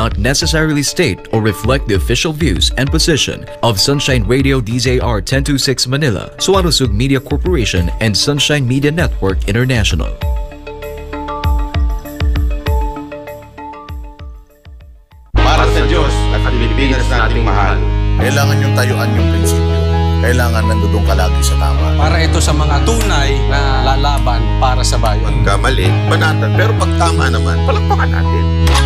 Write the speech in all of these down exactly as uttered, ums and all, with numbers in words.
not necessarily state or reflect the official views and position of Sunshine Radio D Z R ten twenty-six Manila, Suarosug Media Corporation, and Sunshine Media Network International. Para sa Diyos at Pilipinas nating mahal, kailangan yung tayuan yung prinsipyo. Kailangan nandudong ka lagi sa tama. Para ito sa mga tunay na lalaban para sa bayan. pagkamali, banatan. Pero pag tama naman, palakpakan natin.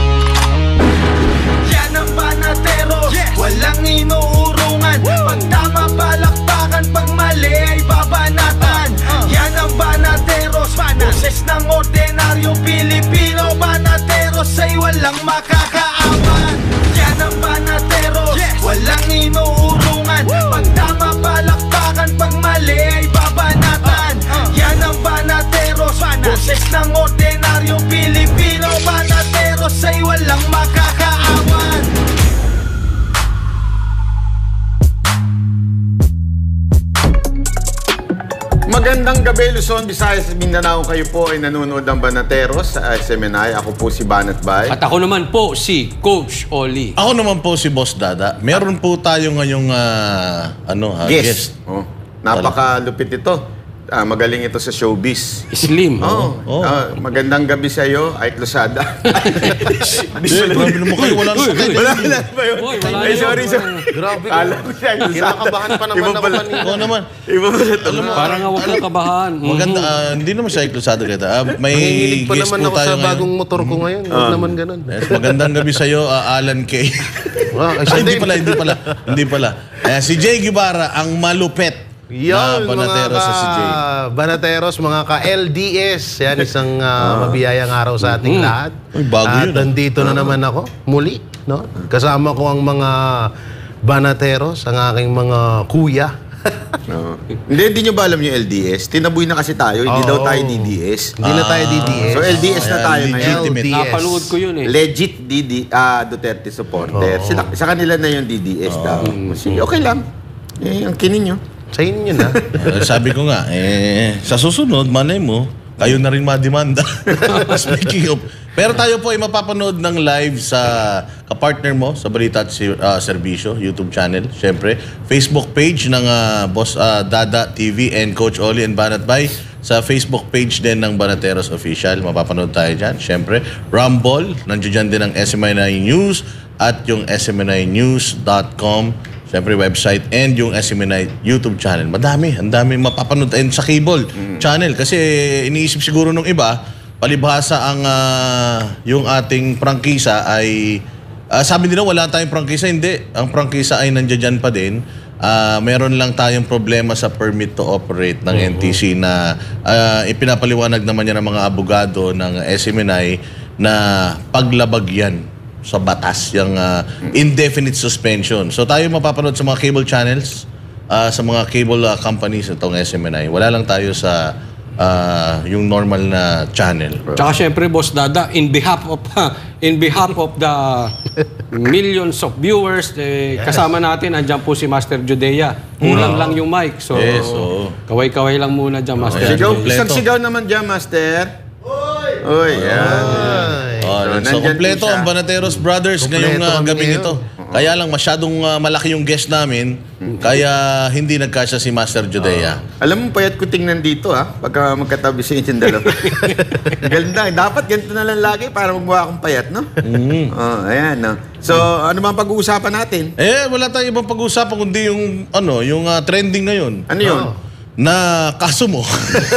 Yan ang Banatero, yes! Walang inuurungan. Pag tama, palakpakan. Pag mali ay babanatan. uh. Yan ang Banateros, boses ng ordinaryong Pilipino. Banateros ay walang makakaawan. Yan ang Banateros, yes! Walang inuurungan. Pag tama, palakpakan. Pag mali ay babanatan. uh. Yan ang Banateros, boses ng ordinaryong Pilipino. Banateros ay walang makakaawan. Magandang gabi, Luzon, Visayas, Mindanao. Kayo po ay nanonood ng Banateros sa S M N I. Ako po si Banat Bay. At ako naman po si Coach Oli. Ako naman po si Boss Dada. Meron po tayo ngayong uh, ano, uh, Yes. guest. Oh, napakalupit ito. Ah, magaling ito sa showbiz. Slim. Oh, Oh. ah, magandang gabi sa iyo, Ike Losada. Hindi, grabe naman kayo. Wala na sa kayo. Wala na ba yun? Uy, wala Ay, na sorry, yun. sorry. Grabe. Alam ko siya, Ike Losada. Kinakabahan pa naman Iba ako pala. kanina. Oo naman. Iba pala ito. Parang nga huwag na kabahan. Maganda, ah, hindi naman siya iklusado kita. Ah, may Nanginginig pa guest naman po ako tayo sa ngayon. bagong motor ko ngayon. Huwag naman ganun. Yes, magandang gabi sa iyo, ah, Alan K. Ah, Ay, hindi pala, hindi pala. Hindi pala. Ayan, si Jay Guevara, ang malupet na Yan, Banateros mga sa si Jay. Banateros, mga ka-L D S. Yan, isang ah, mabiyayang araw sa ating lahat. Uy, bago At yun, ah. nandito na naman ako, muli. No? Kasama ko ang mga Banateros, ang aking mga kuya. No. Hindi, hindi nyo ba alam yung L D S? Tinaboy na kasi tayo, hindi Oo. daw tayo D D S. Hindi na tayo D D S. So L D S na tayo Ayan, ngayon. legitimate. L D S. Napanood ko yun eh. Legit D D, ah, Duterte supporter. Sila, sa kanila na yung D D S daw. Sige, okay lang. Eh, ang kinin nyo. Sa inyo na. Ah, sabi ko nga, eh, sa susunod, malay mo, kayo na rin mademanda. Speaking of, pero tayo po ay mapapanood ng live sa kapartner mo sa Balita at uh, Serbisyo, YouTube channel, syempre. Facebook page ng uh, Boss uh, Dada T V and Coach Oli and Banat Bay. Sa Facebook page din ng Banateros Official, mapapanood tayo dyan. Syempre, Rumble, nandiyan dyan din ang S M N I News at yung S M N I news dot com. Siyempre, website and yung S M N I YouTube channel. Madami, ang dami mapapanood. And sa cable channel. Kasi iniisip siguro nung iba, palibhasa ang uh, yung ating prangkisa ay... Uh, sabi nila wala tayong prangkisa. Hindi. Ang prangkisa ay nandiyan pa din. Uh, meron lang tayong problema sa permit to operate ng N T C na uh, ipinapaliwanag naman yan ng mga abogado ng S M N I na paglabag yan sa batas, yung uh, indefinite suspension. So tayo mapapanood sa mga cable channels, uh, sa mga cable uh, companies itong S M N I. Wala lang tayo sa uh, yung normal na channel. Tsaka syempre, Boss Dada, in behalf of in behalf of the millions of viewers, eh, kasama natin, andyan po si Master Judea. Kulang lang yung mic. So, Yes, oo. kaway-kaway lang muna dyan, Master Sigaw, Judea. isang sigaw naman dyan, Master. Uy! Uy, yan. Oh, so, nandyan kompleto po siya. ang Banateros Brothers ngayong uh, kami gabi ngayon. nito. Kaya lang masyadong uh, malaki yung guest namin, kaya hindi nagkasya si Master Judea. Alam mo, payat ko tingnan dito, ha? Pagka magkatabi sa inyong dalawa. Ganda. Dapat ganito na lang lagi para magmukha akong payat, no? Mm. Oh, ayan, no? So, ano ba ang pag-uusapan natin? Eh, wala tayong ibang pag-uusapan kundi yung, ano, yung uh, trending ngayon. Ano yun? Na kaso mo.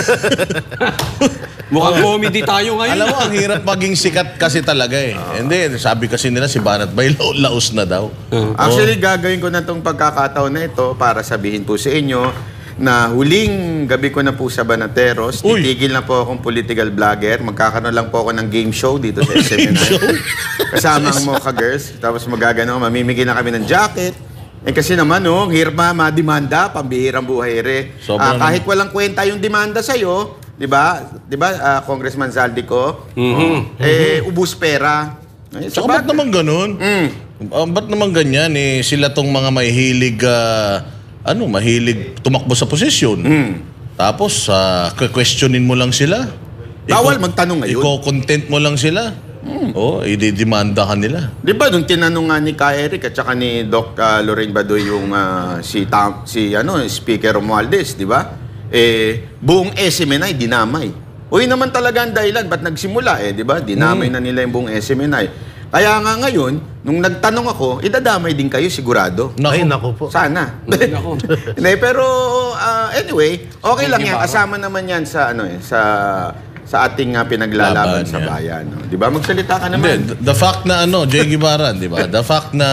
Mukhang comedy tayo ngayon. Alam mo, ang hirap maging sikat kasi talaga eh. Hindi, sabi kasi nila si Banat Bay, la- laos na daw. Actually, gagawin ko na itong pagkakataon na ito para sabihin po sa inyo na huling gabi ko na po sa Banateros. Uy. Titigil na po akong political vlogger. Magkakaroon lang po ako ng game show dito sa S M N I. Kasama ang Mocha Girls. Tapos magagano, mamimigay na kami ng jacket. Eh kasi naman, oh, ang hirap ma, mademanda, pambihirang buhay re. Sobrang- Ah, kahit walang kwenta yung demanda sa'yo, di ba? Di ba, ah, Congressman Zaldico? Oh, eh, ubus pera. Eh, Saka sabag- ba't naman ganun? Mm. Uh, ba't naman ganyan eh? Sila tong mga mahilig, ah, ano, mahilig tumakbo sa posisyon. Mm. Tapos, uh, questionin mo lang sila. Bawal Iko- magtanong ngayon. Iko-content mo lang sila. Oo, oh, ididemanda ka nila. Di ba, nung tinanong nga ni Ka Eric at saka ni Doc uh, Lorraine Badoy yung uh, si, Tam, si ano, Speaker Romualdez, di ba? Eh, buong S M N I dinamay. O yun naman talaga ang dahilan, ba't nagsimula eh, di ba? Dinamay hmm. na nila yung buong S M N I. Kaya nga ngayon, nung nagtanong ako, idadamay din kayo sigurado. Naku. Ay, naku po. Sana. Hindi, pero uh, anyway, okay lang yan. Kasama naman yan sa ano eh, sa sa ating uh, pinaglalaban Laban, sa bayan. No? Di ba? Magsalita ka naman. Hindi, the fact na ano, Jay Gibaran, di ba? The fact na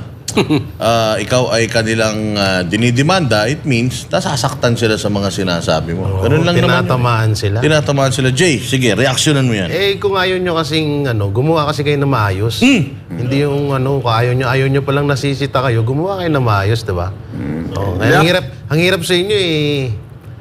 uh, ikaw ay kanilang uh, dinidemanda, it means nasasaktan sila sa mga sinasabi mo. Oo, Ganun lang tinatamaan naman sila. Tinatamaan sila. Jay, sige, reaksyonan mo yan. Eh, kung ayaw nyo kasing, ano, gumawa kasi kayo na maayos. Mm. Hindi yung, ano, kung ayaw nyo, ayaw nyo palang nasisita kayo, gumawa kayo na maayos, di ba? Mm. Oh, yeah. Ang hirap, ang hirap sa inyo eh,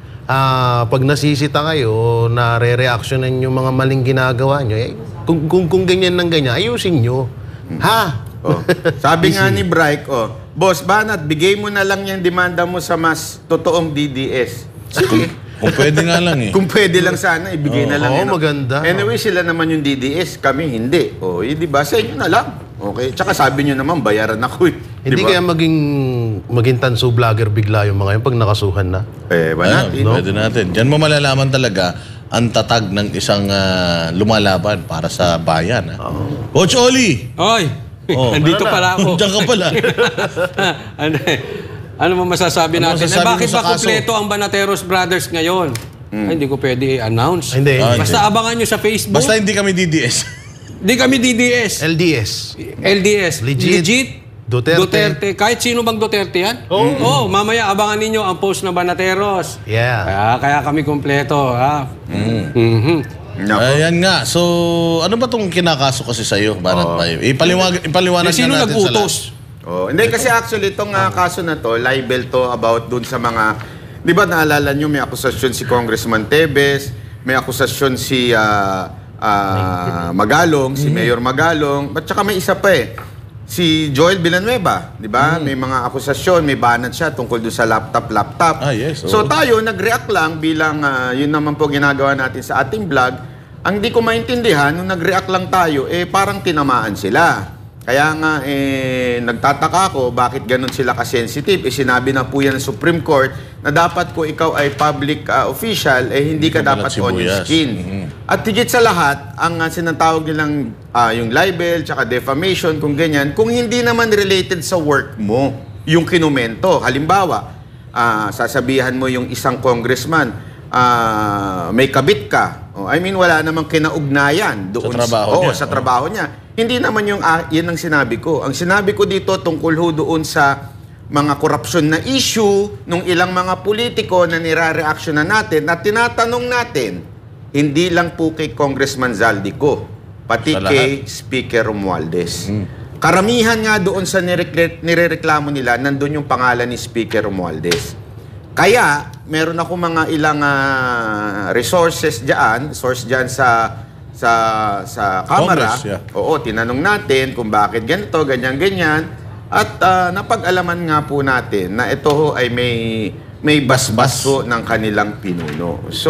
uh, pag nasisita kayo, na re-reactionan yung mga maling ginagawa nyo, eh, kung, kung, kung ganyan ng ganyan, ayusin nyo. Mm. Ha? Oh. Sabi nga ni Bryke, oh, Boss Banat, bigay mo na lang yung demanda mo sa mas totoong D D S. Sige. Kung pwede nga lang eh. Kung pwede lang sana, ibigay oh, na lang. Oo, oh, maganda. Anyway, sila naman yung D D S, kami hindi. O, oh, eh, di ba? Sa inyo na lang. Okay? Tsaka sabi nyo naman, bayaran ako eh. Hindi diba? Kaya maging, maging tanso vlogger bigla yung mga yun pag nakasuhan na? Eh, ba natin? No? Pwede natin. Diyan mo malalaman talaga ang tatag ng isang uh, lumalaban para sa bayan. Oh. Coach Oli! Oy! Oh, Nandito pala ako. Diyan ka pala. ano, ano mo masasabi ano natin? Masasabi eh, bakit ba kaso? kumpleto ang Banateros Brothers ngayon? Hmm. Ay, hindi ko pwede i-announce. Hindi. Ah, Basta hindi. abangan nyo sa Facebook. Basta hindi kami D D S. Hindi kami D D S. L D S. L D S. Legit. Legit. Duterte. Duterte. Kahit sino bang Duterte yan? Oo. Oh. oh, mamaya abangan ninyo ang post ng Banateros. Yeah. Kaya, kaya kami kumpleto. Ha? Mm. Mm-hmm. No. Ayan nga. So, ano ba itong kinakaso kasi sa'yo, Banat oh. Bayo? Ipaliwanag, ipaliwanag eh, sino na natin nag-utos? sa oh, hindi, kasi actually itong uh, kaso na to, libel to about dun sa mga, di ba naalala nyo, may akusasyon si Congressman Tebes, may akusasyon si uh, uh, Magalong, si Mayor Magalong, at saka may isa pa eh, si Joel Villanueva, di ba? Mm. May mga akusasyon, may banat siya tungkol doon sa laptop-laptop. Ah, yes. So tayo, nag-react lang bilang, uh, yun naman po ginagawa natin sa ating vlog. Ang di ko maintindihan, nung nag-react lang tayo, eh parang tinamaan sila. Kaya nga, eh, nagtataka ako, bakit ganun sila ka-sensitive? Eh, sinabi na po yan ng Supreme Court na dapat ko ikaw ay public uh, official, eh hindi ka dapat on your skin. Mm-hmm. At higit sa lahat, ang uh, sinatawag nilang uh, yung libel, tsaka defamation, kung ganyan, kung hindi naman related sa work mo, yung kinumento. Halimbawa, uh, sasabihan mo yung isang congressman, uh, may kabit ka. Oh, I mean, wala namang kinaugnayan doon sa trabaho oh, niya. Sa trabaho niya. Hindi naman yung, uh, yan ang sinabi ko. Ang sinabi ko dito tungkol ho doon sa mga korupsyon na issue nung ilang mga politiko na nire-reaction na natin at tinatanong natin, hindi lang po kay Congressman Zaldico, pati kay Speaker Romualdez. Hmm. Karamihan nga doon sa nirereklamo nila, nandun yung pangalan ni Speaker Romualdez. Kaya, meron ako mga ilang uh, resources dyan, source dyan sa sa sa camera. Congress, yeah. Oo, tinanong natin kung bakit ganito, ganyan-ganyan. At uh, napag-alaman nga po natin na ito ho ay may may basbas ho ng kanilang pinuno. So,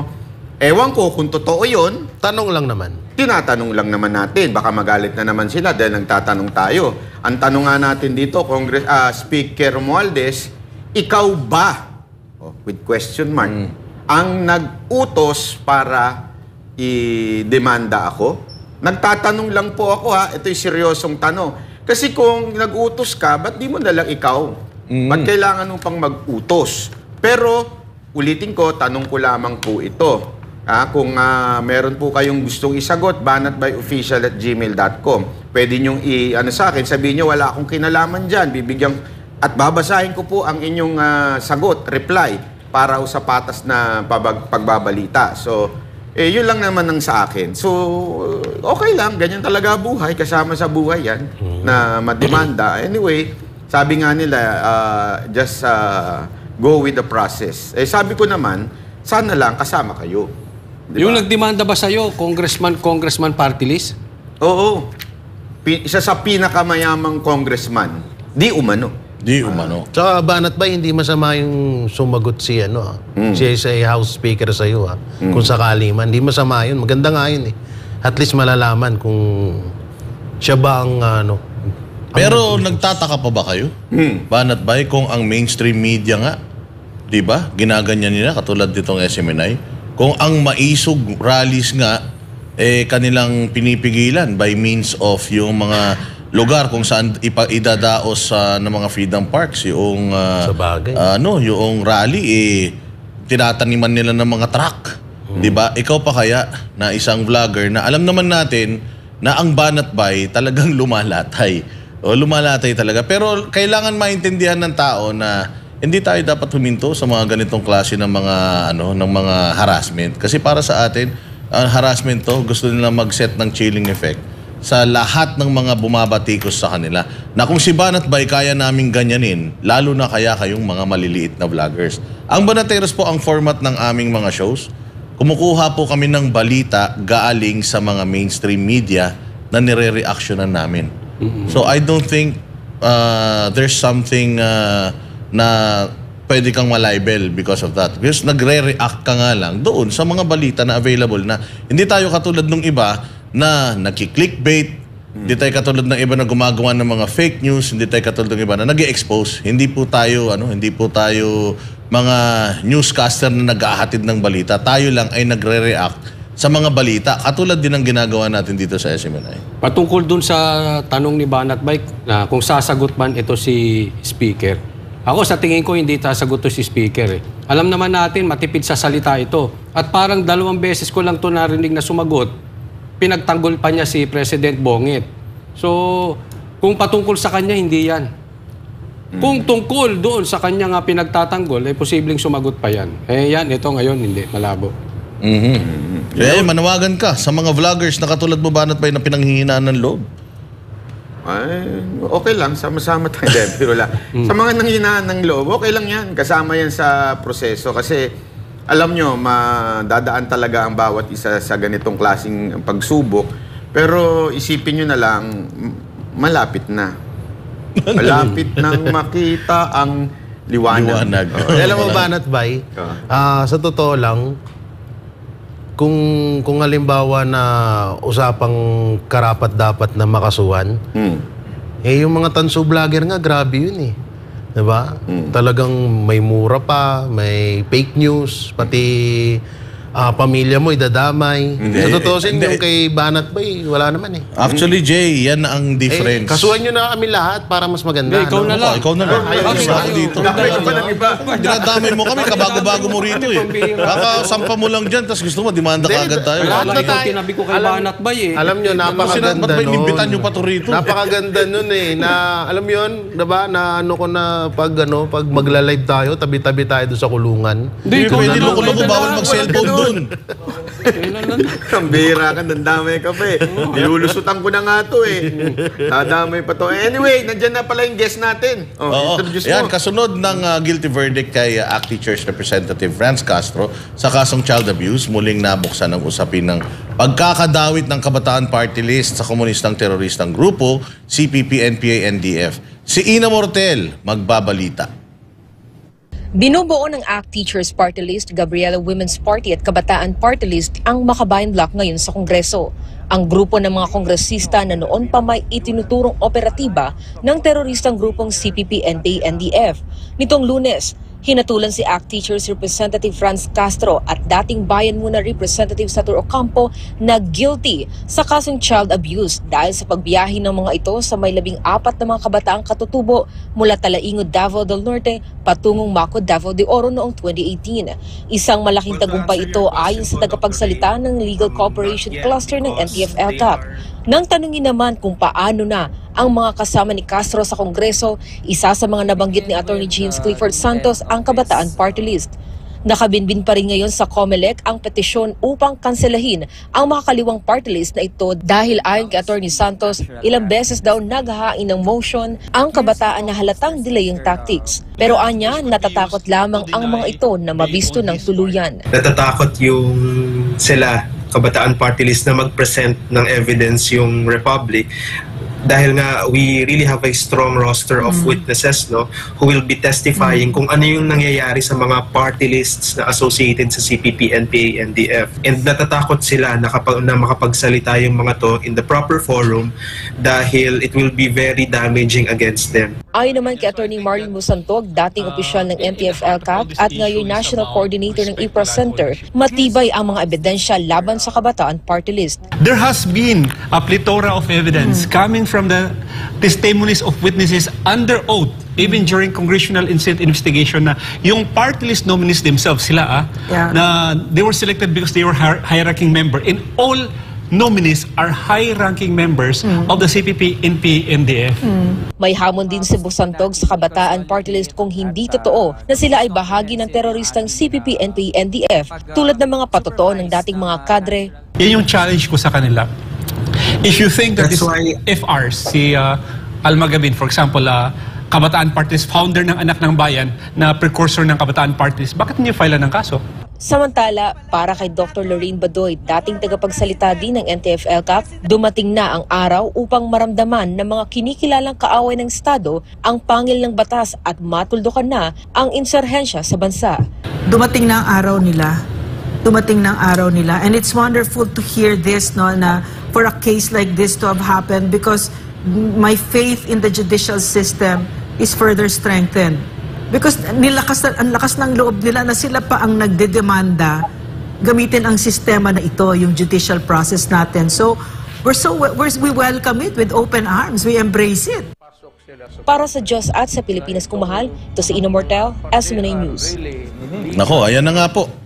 ewan ko kung totoo yun. Tanong lang naman. Tinatanong lang naman natin. Baka magalit na naman sila dahil nagtatanong tayo. Ang tanong nga natin dito, Congress, uh, Speaker Romualdez, ikaw ba, oh, with question mark, mm. ang nag-utos para i-demanda ako? Nagtatanong lang po ako ha. Ito'y seryosong tanong. Kasi kung nag-utos ka, ba't di mo nalang ikaw? Mm. Ba't kailangan mo pang mag-utos? Pero, ulitin ko, tanong ko lamang po ito. Ha? Kung uh, meron po kayong gustong isagot, banatbyofficial at gmail dot com. Pwede nyong i-ano sa akin, sabihin nyo, wala akong kinalaman dyan. Bibigyan, at babasahin ko po ang inyong uh, sagot, reply, para sa patas na pabag, pagbabalita. So, eh, yun lang naman ang sa akin. So, okay lang. Ganyan talaga buhay. Kasama sa buhay yan na mademanda. Anyway, sabi nga nila, uh, just uh, go with the process. Eh, sabi ko naman, sana lang kasama kayo. Diba? Yung nagdemanda ba sa'yo, congressman, congressman party list? Oo. P- isa sa pinakamayamang congressman. Di umano. Di umano. Uh, Tsaka Banat ba, hindi masama yung sumagot si ano, mm. si, si House Speaker sa iyo, ha? Mm. Kung sakali man. Hindi masama yun. Maganda nga yun eh. at least malalaman kung siya ba ang ano. Pero nagtataka pa ba kayo? Hmm. Banat Bay, kung ang mainstream media nga, di ba, ginaganyan nila katulad ditong S M N I, kung ang maisog rallies nga, eh kanilang pinipigilan by means of yung mga lugar kung saan ipa idadaos sa uh, ng mga freedom parks, yung uh, Sa bagay. ano, yung rally, eh, tinataniman nila ng mga truck. Hmm. Di ba? Ikaw pa kaya na isang vlogger na alam naman natin na ang Banat Bay talagang lumalatay. O lumalatay talaga. Pero kailangan maintindihan ng tao na hindi tayo dapat huminto sa mga ganitong klase ng mga ano ng mga harassment. Kasi para sa atin, ang harassment to, gusto nila mag-set ng chilling effect sa lahat ng mga bumabatikos sa kanila. Na kung si Banat Bay kaya naming ganyanin, lalo na kaya kayong mga maliliit na vloggers. Ang Banateros po ang format ng aming mga shows. Kumukuha po kami ng balita galing sa mga mainstream media na nire-reactionan namin. Mm-hmm. So I don't think uh, there's something uh, na pwede kang malibel because of that. Because nagre-react ka nga lang doon sa mga balita na available na hindi tayo katulad ng iba na nagki-clickbait, mm-hmm. hindi tayo katulad ng iba na gumagawa ng mga fake news, hindi tayo katulad ng iba na nag-i-expose. Hindi po tayo ano, hindi po tayo mga newscaster na nag-ahatid ng balita. Tayo lang ay nagre-react sa mga balita, katulad din ang ginagawa natin dito sa S M N I. Patungkol dun sa tanong ni Banat Bay, na kung sasagot man ito si Speaker. Ako sa tingin ko hindi sasagot to si Speaker. Eh. Alam naman natin, matipid sa salita ito. At parang dalawang beses ko lang to narinig na sumagot, pinagtanggol pa niya si President Bongit. So, kung patungkol sa kanya, hindi yan. Hmm. Kung tungkol doon sa kanya nga pinagtatanggol, eh posibleng sumagot pa yan. Eh yan, ito ngayon, hindi, malabo. Mm-hmm. Mm-hmm. Eh, manawagan ka sa mga vloggers na katulad mo, Banat Bay, na pinanghihinaan ng loob. Ay, okay lang. Sama-sama tayo. Pero lang. Sa mga nanghinaan ng loob, okay lang yan. Kasama yan sa proseso. Kasi, alam nyo, madadaan talaga ang bawat isa sa ganitong klaseng pagsubok. Pero isipin nyo na lang, malapit na. Malapit nang makita ang liwanag. Liwanag. Oh, Alam mo, Banat Bay, uh, sa totoo lang, Kung kung halimbawa na usapang karapat-dapat na makasuhan, hmm. eh yung mga tanso vlogger nga, grabe yun eh. Diba? Hmm. Talagang may mura pa, may fake news, pati uh, pamilya mo idadamay. Hindi, sa totoo sin, yung kay Banat Bay, wala naman eh. Actually, Jay, yan ang difference. Eh, kasuhan nyo na kami lahat para mas maganda. Hey, ikaw ano? na lang. Oh, ikaw na lang. Ayaw, Ayaw, ayaw, ako dito. Damay ka pa ng iba. Dinadamay mo kami, kabago-bago mo rito eh. Kakasampa mo lang dyan, tapos gusto mo, demanda ka agad tayo. Lahat Wala na ikaw tayo. tinabi ko kay Alam- Banat Bay eh. Alam nyo, napakaganda Ba't ba nun. inimbitan nyo pa to rito? Napakaganda nun eh. Na, alam mo yun, diba, na ano ko na pag, ano, pag magla-live tayo, tabi-tabi tayo doon sa kulungan. Hindi pwede, loko-loko, bawal mag-cellphone dun. Ang bihira ka, nandamay ka pa eh. Nilulusutan ko na nga to eh. Nadamay pa to. Anyway, nandyan na pala yung guest natin. Oh, Oo. introduce Yan, mo. kasunod ng uh, guilty verdict kay uh, A C T Church Representative Franz Castro sa kasong child abuse, muling nabuksan ang usapin ng pagkakadawit ng Kabataan Party List sa komunistang teroristang grupo, C P P, N P A, N D F. Si Ina Mortel, magbabalita. Binubuo ng A C T Teachers Party List, Gabriela Women's Party at Kabataan Party List ang Makabayan Bloc ngayon sa Kongreso. Ang grupo ng mga kongresista na noon pa may itinuturong operatiba ng teroristang grupong C P P, N P A, N D F. Nitong Lunes, hinatulan si A C T Teachers Representative Franz Castro at dating Bayan Muna Representative Satur Ocampo na guilty sa kasong child abuse dahil sa pagbiyahe ng mga ito sa may labing apat na mga kabataang katutubo mula Talaingod, Davao del Norte patungong Maco, Davao de Oro noong twenty eighteen. Isang malaking tagumpay ito ayon sa tagapagsalita ng Legal Cooperation Cluster ng N T F L T A C. Nang tanungin naman kung paano na ang mga kasama ni Castro sa Kongreso, isa sa mga nabanggit ni Attorney James Clifford Santos ang Kabataan Party List. Nakabinbin pa rin ngayon sa COMELEC ang petisyon upang kanselahin ang makakaliwang party list na ito dahil ayon kay Attorney Santos, ilang beses daw naghahain ng motion ang kabataan na halatang delaying tactics. Pero anya, natatakot lamang ang mga ito na mabisto ng tuluyan. Natatakot yung sila, Kabataan Party List, na mag-present ng evidence yung Republic dahil nga we really have a strong roster of witnesses, no, who will be testifying kung ano yung nangyayari sa mga party lists na associated sa C P P, N P A, N D F. And natatakot sila na, kapag, na makapagsalita yung mga to in the proper forum dahil it will be very damaging against them. Ayon naman kay Attorney Marlon Musantog, dating opisyal ng N T F L C A C at ngayon National Coordinator ng I P R A Center, matibay ang mga ebidensya laban sa Kabataan Party List. There has been a plethora of evidence mm. coming from the testimonies of witnesses under oath, even during congressional incident investigation, na yung party list nominees themselves, sila ah, yeah. na they were selected because they were high-ranking member. And all nominees are high-ranking members mm. of the C P P, N P A, N D F. Mm. May hamon din si Busantog sa Kabataan Party List kung hindi totoo na sila ay bahagi ng teroristang C P P, N P A, N D F tulad ng mga patotoo ng dating mga kadre. Yan yung challenge ko sa kanila. If you think that this F Rs, si uh, Almagabin, for example, uh, Kabataan Party List, founder ng Anak ng Bayan, na precursor ng Kabataan Party List, bakit niyo file ng kaso? Samantala, para kay Doctor Lorraine Badoy, dating tagapagsalita din ng N T F L C A C, dumating na ang araw upang maramdaman ng mga kinikilalang kaaway ng Estado ang pangil ng batas at matuldukan na ang insurhensya sa bansa. Dumating na ang araw nila. Dumating na ang araw nila. And it's wonderful to hear this, no, na for a case like this to have happened, because my faith in the judicial system is further strengthened. Because nilakas, ang lakas ng loob nila na sila pa ang nagdedemanda gamitin ang sistema na ito, yung judicial process natin. So, we're so, we're, we welcome it with open arms. We embrace it. Para sa Diyos at sa Pilipinas kung mahal, ito si Ino Mortel, S M N A News. Nako, ayan na nga po.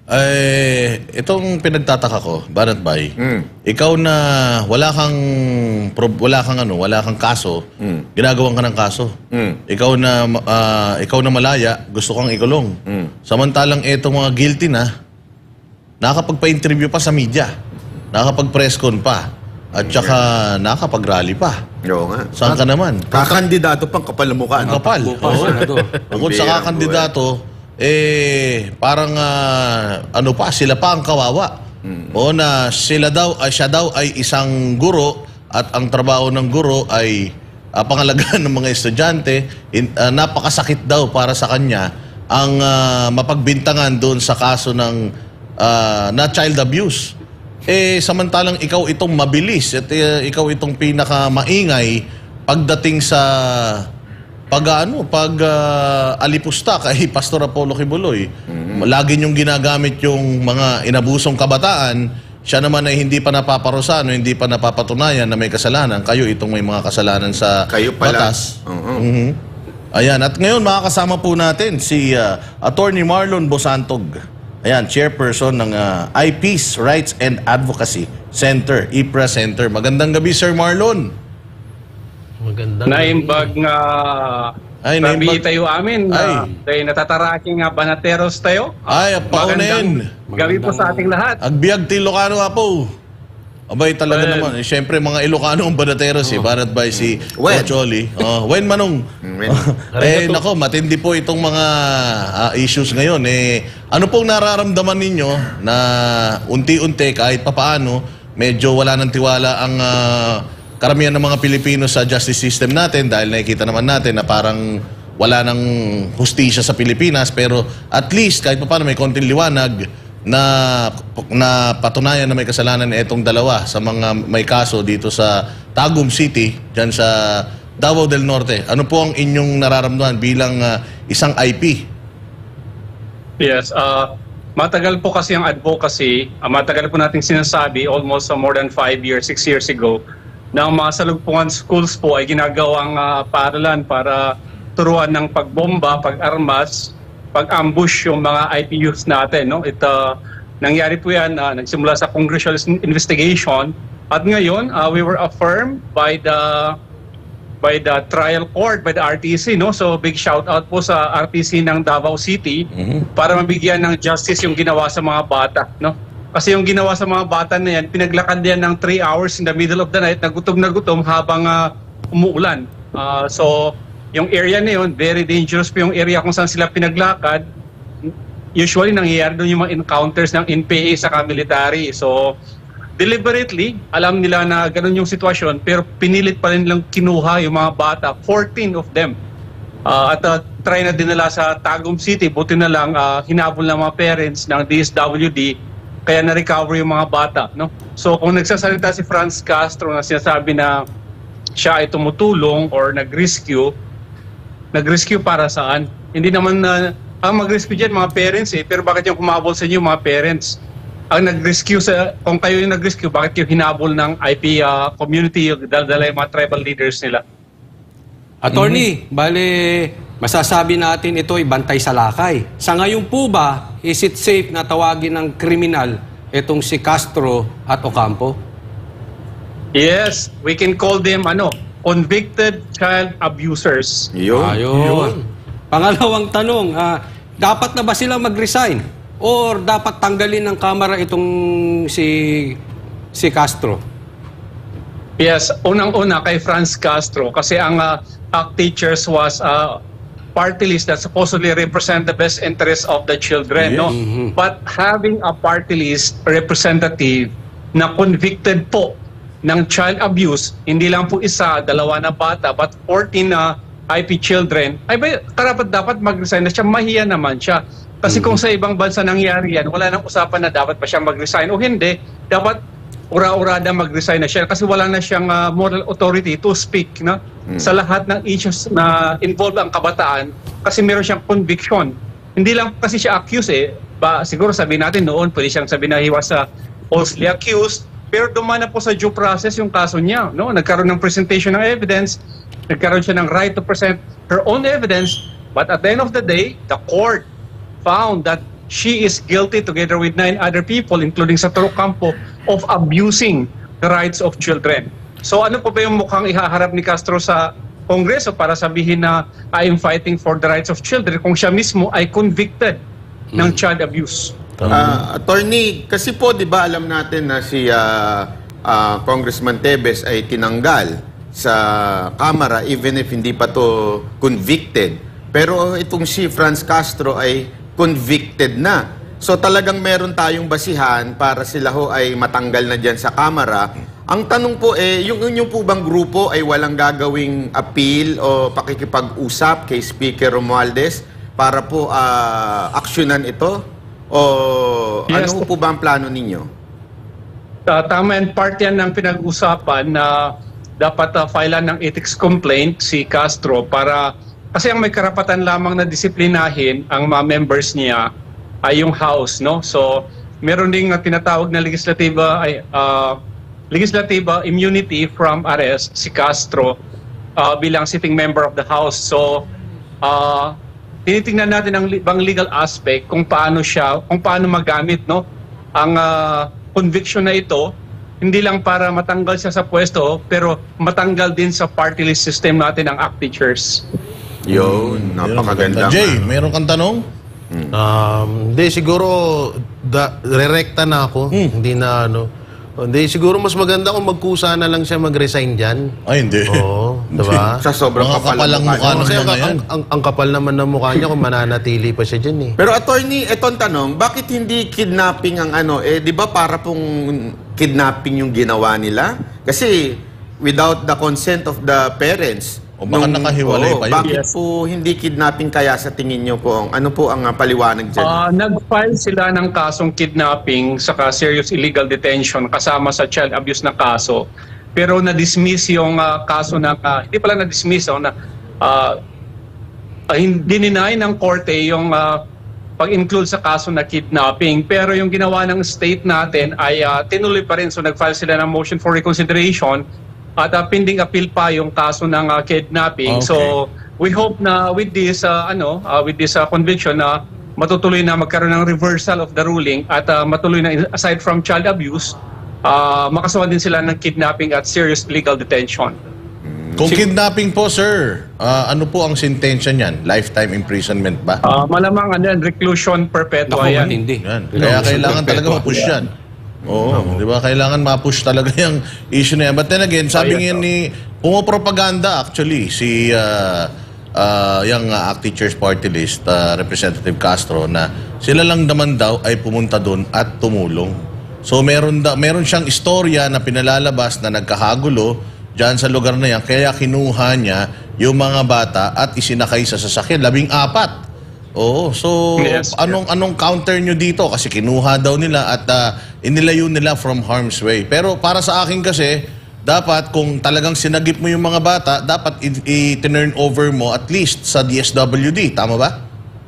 Eh, itong pinagtataka ko, Banat Bay, mm. ikaw na wala kang wala kang ano, wala kang kaso, mm. ginagawan ka ng kaso. Mm. Ikaw na uh, ikaw na malaya, gusto kang ikulong. Mm. Samantalang etong mga guilty na, nakakapagpa-interview pa sa media, nakakapag-press con pa, at saka nakakapag-rally pa. Oo nga. Saan ka naman? Kakandidato pang kapal na mukha. Ang kapal. Bukod sa kakandidato, eh, parang uh, ano pa, sila pa ang kawawa. Mm. O na sila daw, ay siya daw ay isang guro at ang trabaho ng guro ay uh, pangalagaan ng mga estudyante. In, uh, napakasakit daw para sa kanya ang uh, mapagbintangan doon sa kaso ng uh, na child abuse. Eh, samantalang ikaw itong mabilis at uh, ikaw itong pinakamaingay pagdating sa pag ano, pag uh, alipusta kay Pastor Apollo Kibuloy. Mm-hmm. Lagi niyong ginagamit yung mga inabusong kabataan, siya naman ay hindi pa napaparusahan, hindi pa napapatunayan na may kasalanan. Kayo itong may mga kasalanan sa Kayo pala. batas. Uh-huh. Mm-hmm. Ayan, at ngayon makakasama po natin si uh, Attorney Marlon Busantog. Ayan, chairperson ng uh, I Peace Rights and Advocacy Center, I P R A Center. Magandang gabi, Sir Marlon. Magandang naimbag nga ay nabi tayo amin na tayo natataraking nga banateros tayo. Ay, paunin. Gabi po sa ating lahat. Agbiag ti Ilocano nga po. Abay talaga well, naman. Eh, Siyempre mga Ilocano ang banateros oh. eh. Banat by si Ocholi. Oh, Wen Manong. eh nako, matindi po itong mga uh, issues ngayon. Eh, ano pong nararamdaman ninyo na unti-unti kahit papaano medyo wala ng tiwala ang uh, karamihan ng mga Pilipino sa justice system natin dahil nakikita naman natin na parang wala nang hustisya sa Pilipinas, pero at least kahit pa paano may konting liwanag na, na patunayan na may kasalanan itong dalawa sa mga may kaso dito sa Tagum City, dyan sa Davao del Norte. Ano po ang inyong nararamdaman bilang uh, isang I P? Yes, uh, matagal po kasi ang advocacy, uh, matagal po nating sinasabi almost uh, more than five years, six years ago, na ang mga salugpungan schools po ay ginagawang uh, paaralan para turuan ng pagbomba, pag-armas, pag-ambush yung mga I P youths natin. No? It, uh, nangyari po yan, uh, nagsimula sa congressional investigation, at ngayon uh, we were affirmed by the by the trial court, by the R T C. No? So big shout out po sa R T C ng Davao City mm-hmm. para mabigyan ng justice yung ginawa sa mga bata. No? Kasi yung ginawa sa mga bata na yan, pinaglakad yan ng three hours in the middle of the night, nagutom na gutom habang uh, umuulan. Uh, so, yung area na yun, very dangerous po yung area kung saan sila pinaglakad. Usually, nangyayari doon yung mga encounters ng N P A sa military. So, deliberately, alam nila na ganun yung sitwasyon, pero pinilit pa rin lang kinuha yung mga bata, fourteen of them. Uh, at uh, try na dinala sa Tagum City, buti na lang uh, hinabol ng mga parents ng D S W D, kaya na-recover yung mga bata. No? So kung nagsasalita si Franz Castro na sinasabi na siya ay tumutulong or nag-rescue, nag-rescue para saan? Hindi naman na, uh, ang mag-rescue dyan mga parents eh, pero bakit yung kumabol sa inyo mga parents? Ang nag-rescue sa, kung kayo yung nag-rescue, bakit yung hinabol ng I P uh, community, yung dala yung mga tribal leaders nila? Attorney, mm-hmm. bale, masasabi natin ito ay bantay sa lakay. Sa ngayon po ba, is it safe na tawagin ng kriminal itong si Castro at Ocampo? Yes, we can call them ano, convicted child abusers. Yun. Ayun. Yun. Pangalawang tanong, ah, dapat na ba silang mag-resign? Or dapat tanggalin ng kamera itong si si Castro? Yes, unang-una kay Franz Castro kasi ang uh, ACT Teachers was a uh, party list that supposedly represent the best interests of the children. Yes. No? Mm-hmm. But having a party list representative na convicted po ng child abuse, hindi lang po isa, dalawa na bata, but fourteen na uh, I P children, ay ba, karapat dapat mag-resign na siya, mahiya naman siya. Kasi mm-hmm. kung sa ibang bansa nangyari yan, wala nang usapan na dapat pa siya mag-resign o hindi, dapat ura-urada mag-resign na siya kasi wala na siyang uh, moral authority to speak na mm. sa lahat ng issues na involved ang kabataan kasi meron siyang conviction. Hindi lang kasi siya accused eh. Ba, siguro sabihin natin noon, pwede siyang sabihin na he was uh, falsely accused, pero dumana po sa due process yung kaso niya. No? Nagkaroon ng presentation ng evidence, nagkaroon siya ng right to present her own evidence, but at the end of the day, the court found that she is guilty together with nine other people, including sa Ocampo, of abusing the rights of children. So ano po ba yung mukhang ihaharap ni Castro sa Kongreso para sabihin na I am fighting for the rights of children kung siya mismo ay convicted hmm. ng child abuse? Uh, attorney, kasi po di ba alam natin na si uh, uh, Congressman Tebes ay tinanggal sa Kamara even if hindi pa to convicted. Pero itong si Franz Castro ay convicted na. So talagang meron tayong basihan para sila ho ay matanggal na dyan sa Kamara. Ang tanong po eh, yung inyong po bang grupo ay walang gagawing appeal o pakikipag-usap kay Speaker Romualdez para po uh, aksyonan ito? O yes, ano po ba ang plano ninyo? Uh, tama and part yan ng pinag-usapan na dapat uh, filean ng ethics complaint si Castro para kasi ang may karapatan lamang na disiplinahin ang mga members niya ay yung House, no? So, meron ding uh, tinatawag na legislative uh, legislative immunity from arrest si Castro uh, bilang sitting member of the House. So, uh, tinitingnan natin ang ibang legal aspect kung paano siya, kung paano magamit, no? Ang uh, conviction na ito, hindi lang para matanggal siya sa pwesto, pero matanggal din sa party list system natin ang ACT Teachers. Yun, napakaganda. Jay, meron kang tanong? Hmm. Um, hindi, siguro da, re-recta na ako. Hmm. Hindi na ano. Hindi, siguro mas maganda kung magkusa na lang siya mag-resign dyan. Ay, hindi. Oo, diba? Sa sobrang kapal ng mukha ng niya. Ang, ang, ang, ang kapal naman ng mukha niya kung mananatili pa siya dyan eh. Pero attorney, etong tanong, bakit hindi kidnapping ang ano? Eh, di ba para pong kidnapping yung ginawa nila? Kasi without the consent of the parents, o baka nung, nakahiwalay oh, pa yun. Bakit yes. po hindi kidnapping kaya sa tingin nyo po? Ano po ang uh, paliwanag dyan? Uh, nag-file sila ng kasong kidnapping saka serious illegal detention kasama sa child abuse na kaso. Pero na-dismiss yung uh, kaso na, uh, hindi pala na-dismiss, oh, na, uh, uh, hindi deny ng korte yung uh, pag-include sa kaso na kidnapping. Pero yung ginawa ng state natin ay uh, tinuloy pa rin. So nag-file sila ng motion for reconsideration at uh, pending appeal pa yung kaso ng uh, kidnapping. Okay. So we hope na with this uh, ano uh, with this uh, conviction na uh, matutuloy na magkaroon ng reversal of the ruling at uh, matuloy na aside from child abuse, uh, makasuhan din sila ng kidnapping at serious illegal detention. Kung kidnapping po, sir, uh, ano po ang sentensya niyan? Lifetime imprisonment ba? Uh, malamang ano yan, reclusion perpetua yan. Hindi. yan. Kaya kailangan talaga ma-push yan. Oo, di ba? Kailangan ma-push talaga yung issue na yan. But then again, sabi nga ni, pumapropaganda actually si uh, uh, yung uh, ACT Teachers Party List, uh, Representative Castro, na sila lang naman daw ay pumunta doon at tumulong. So meron, da, meron siyang istorya na pinalalabas na nagkakagulo dyan sa lugar na yan. Kaya kinuha niya yung mga bata at isinakay sa sasakyan. Labing apat. Oo. So Yes, anong, anong counter nyo dito? Kasi kinuha daw nila at uh, inilayo nila from harm's way. Pero para sa akin kasi, dapat kung talagang sinagip mo yung mga bata, dapat i-turn over mo at least sa D S W D. Tama ba?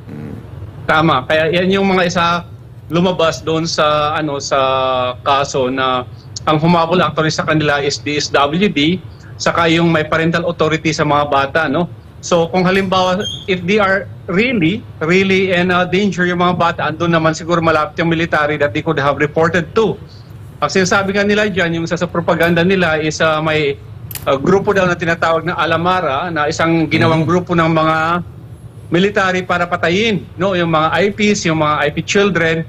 Tama. Kaya yan yung mga isa lumabas doon sa ano sa kaso na ang humabol actually sa kanila is D S W D saka yung may parental authority sa mga bata, no? So kung halimbawa if they are really really in uh, danger yung mga bata, andun naman siguro malapit yung military that they could have reported to. Ang sinasabi nga nila dyan, yung isa sa propaganda nila is uh, may uh, grupo daw na tinatawag na Alamara na isang ginawang grupo ng mga military para patayin, no, yung mga I Ps, yung mga I P children,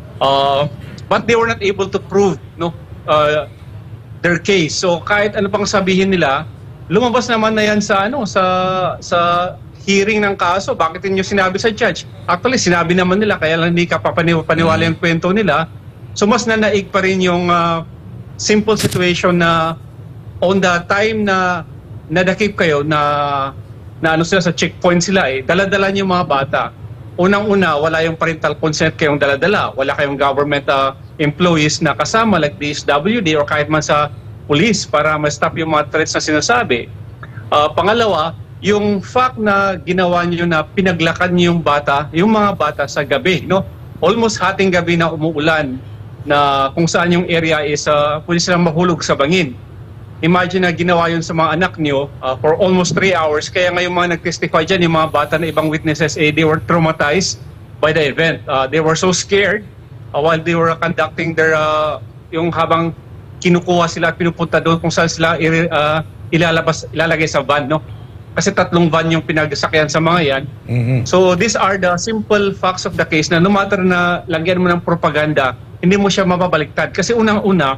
uh, but they were not able to prove, no, uh, their case. So kahit ano pang sabihin nila, lumabas naman na yan sa ano sa sa hearing ng kaso. Bakit niyo sinabi sa judge? Actually, sinabi naman nila, kaya lang hindi ka papaniwala yung kwento nila. So mas nanaig pa rin yung uh, simple situation na on the time na nadakip kayo na na ano sila sa checkpoint sila eh, daladala niyo mga bata. Unang-una, wala yung parental consent kayong daladala. Wala kayong government uh, employees na kasama like D S W D or kahit man sa police para ma-stop yung mga threats na sinasabi. Uh, pangalawa, yung fact na ginawa niyo na pinaglakad niyo yung bata, yung mga bata sa gabi, no? Almost hating gabi na umuulan na kung saan yung area is uh, pwede silang mahulog sa bangin. Imagine na ginawa yun sa mga anak nyo uh, for almost three hours. Kaya ngayon mga nag-testify dyan, yung mga bata na ibang witnesses, eh, they were traumatized by the event. Uh, they were so scared uh, while they were conducting their, uh, yung habang kinukuha sila at pinupunta doon kung saan sila uh, ilalabas, ilalagay sa van, no? Kasi tatlong van yung pinagsakyan sa mga yan. Mm-hmm. So these are the simple facts of the case na no matter na lagyan mo ng propaganda, hindi mo siya mababaliktad. Kasi unang-una,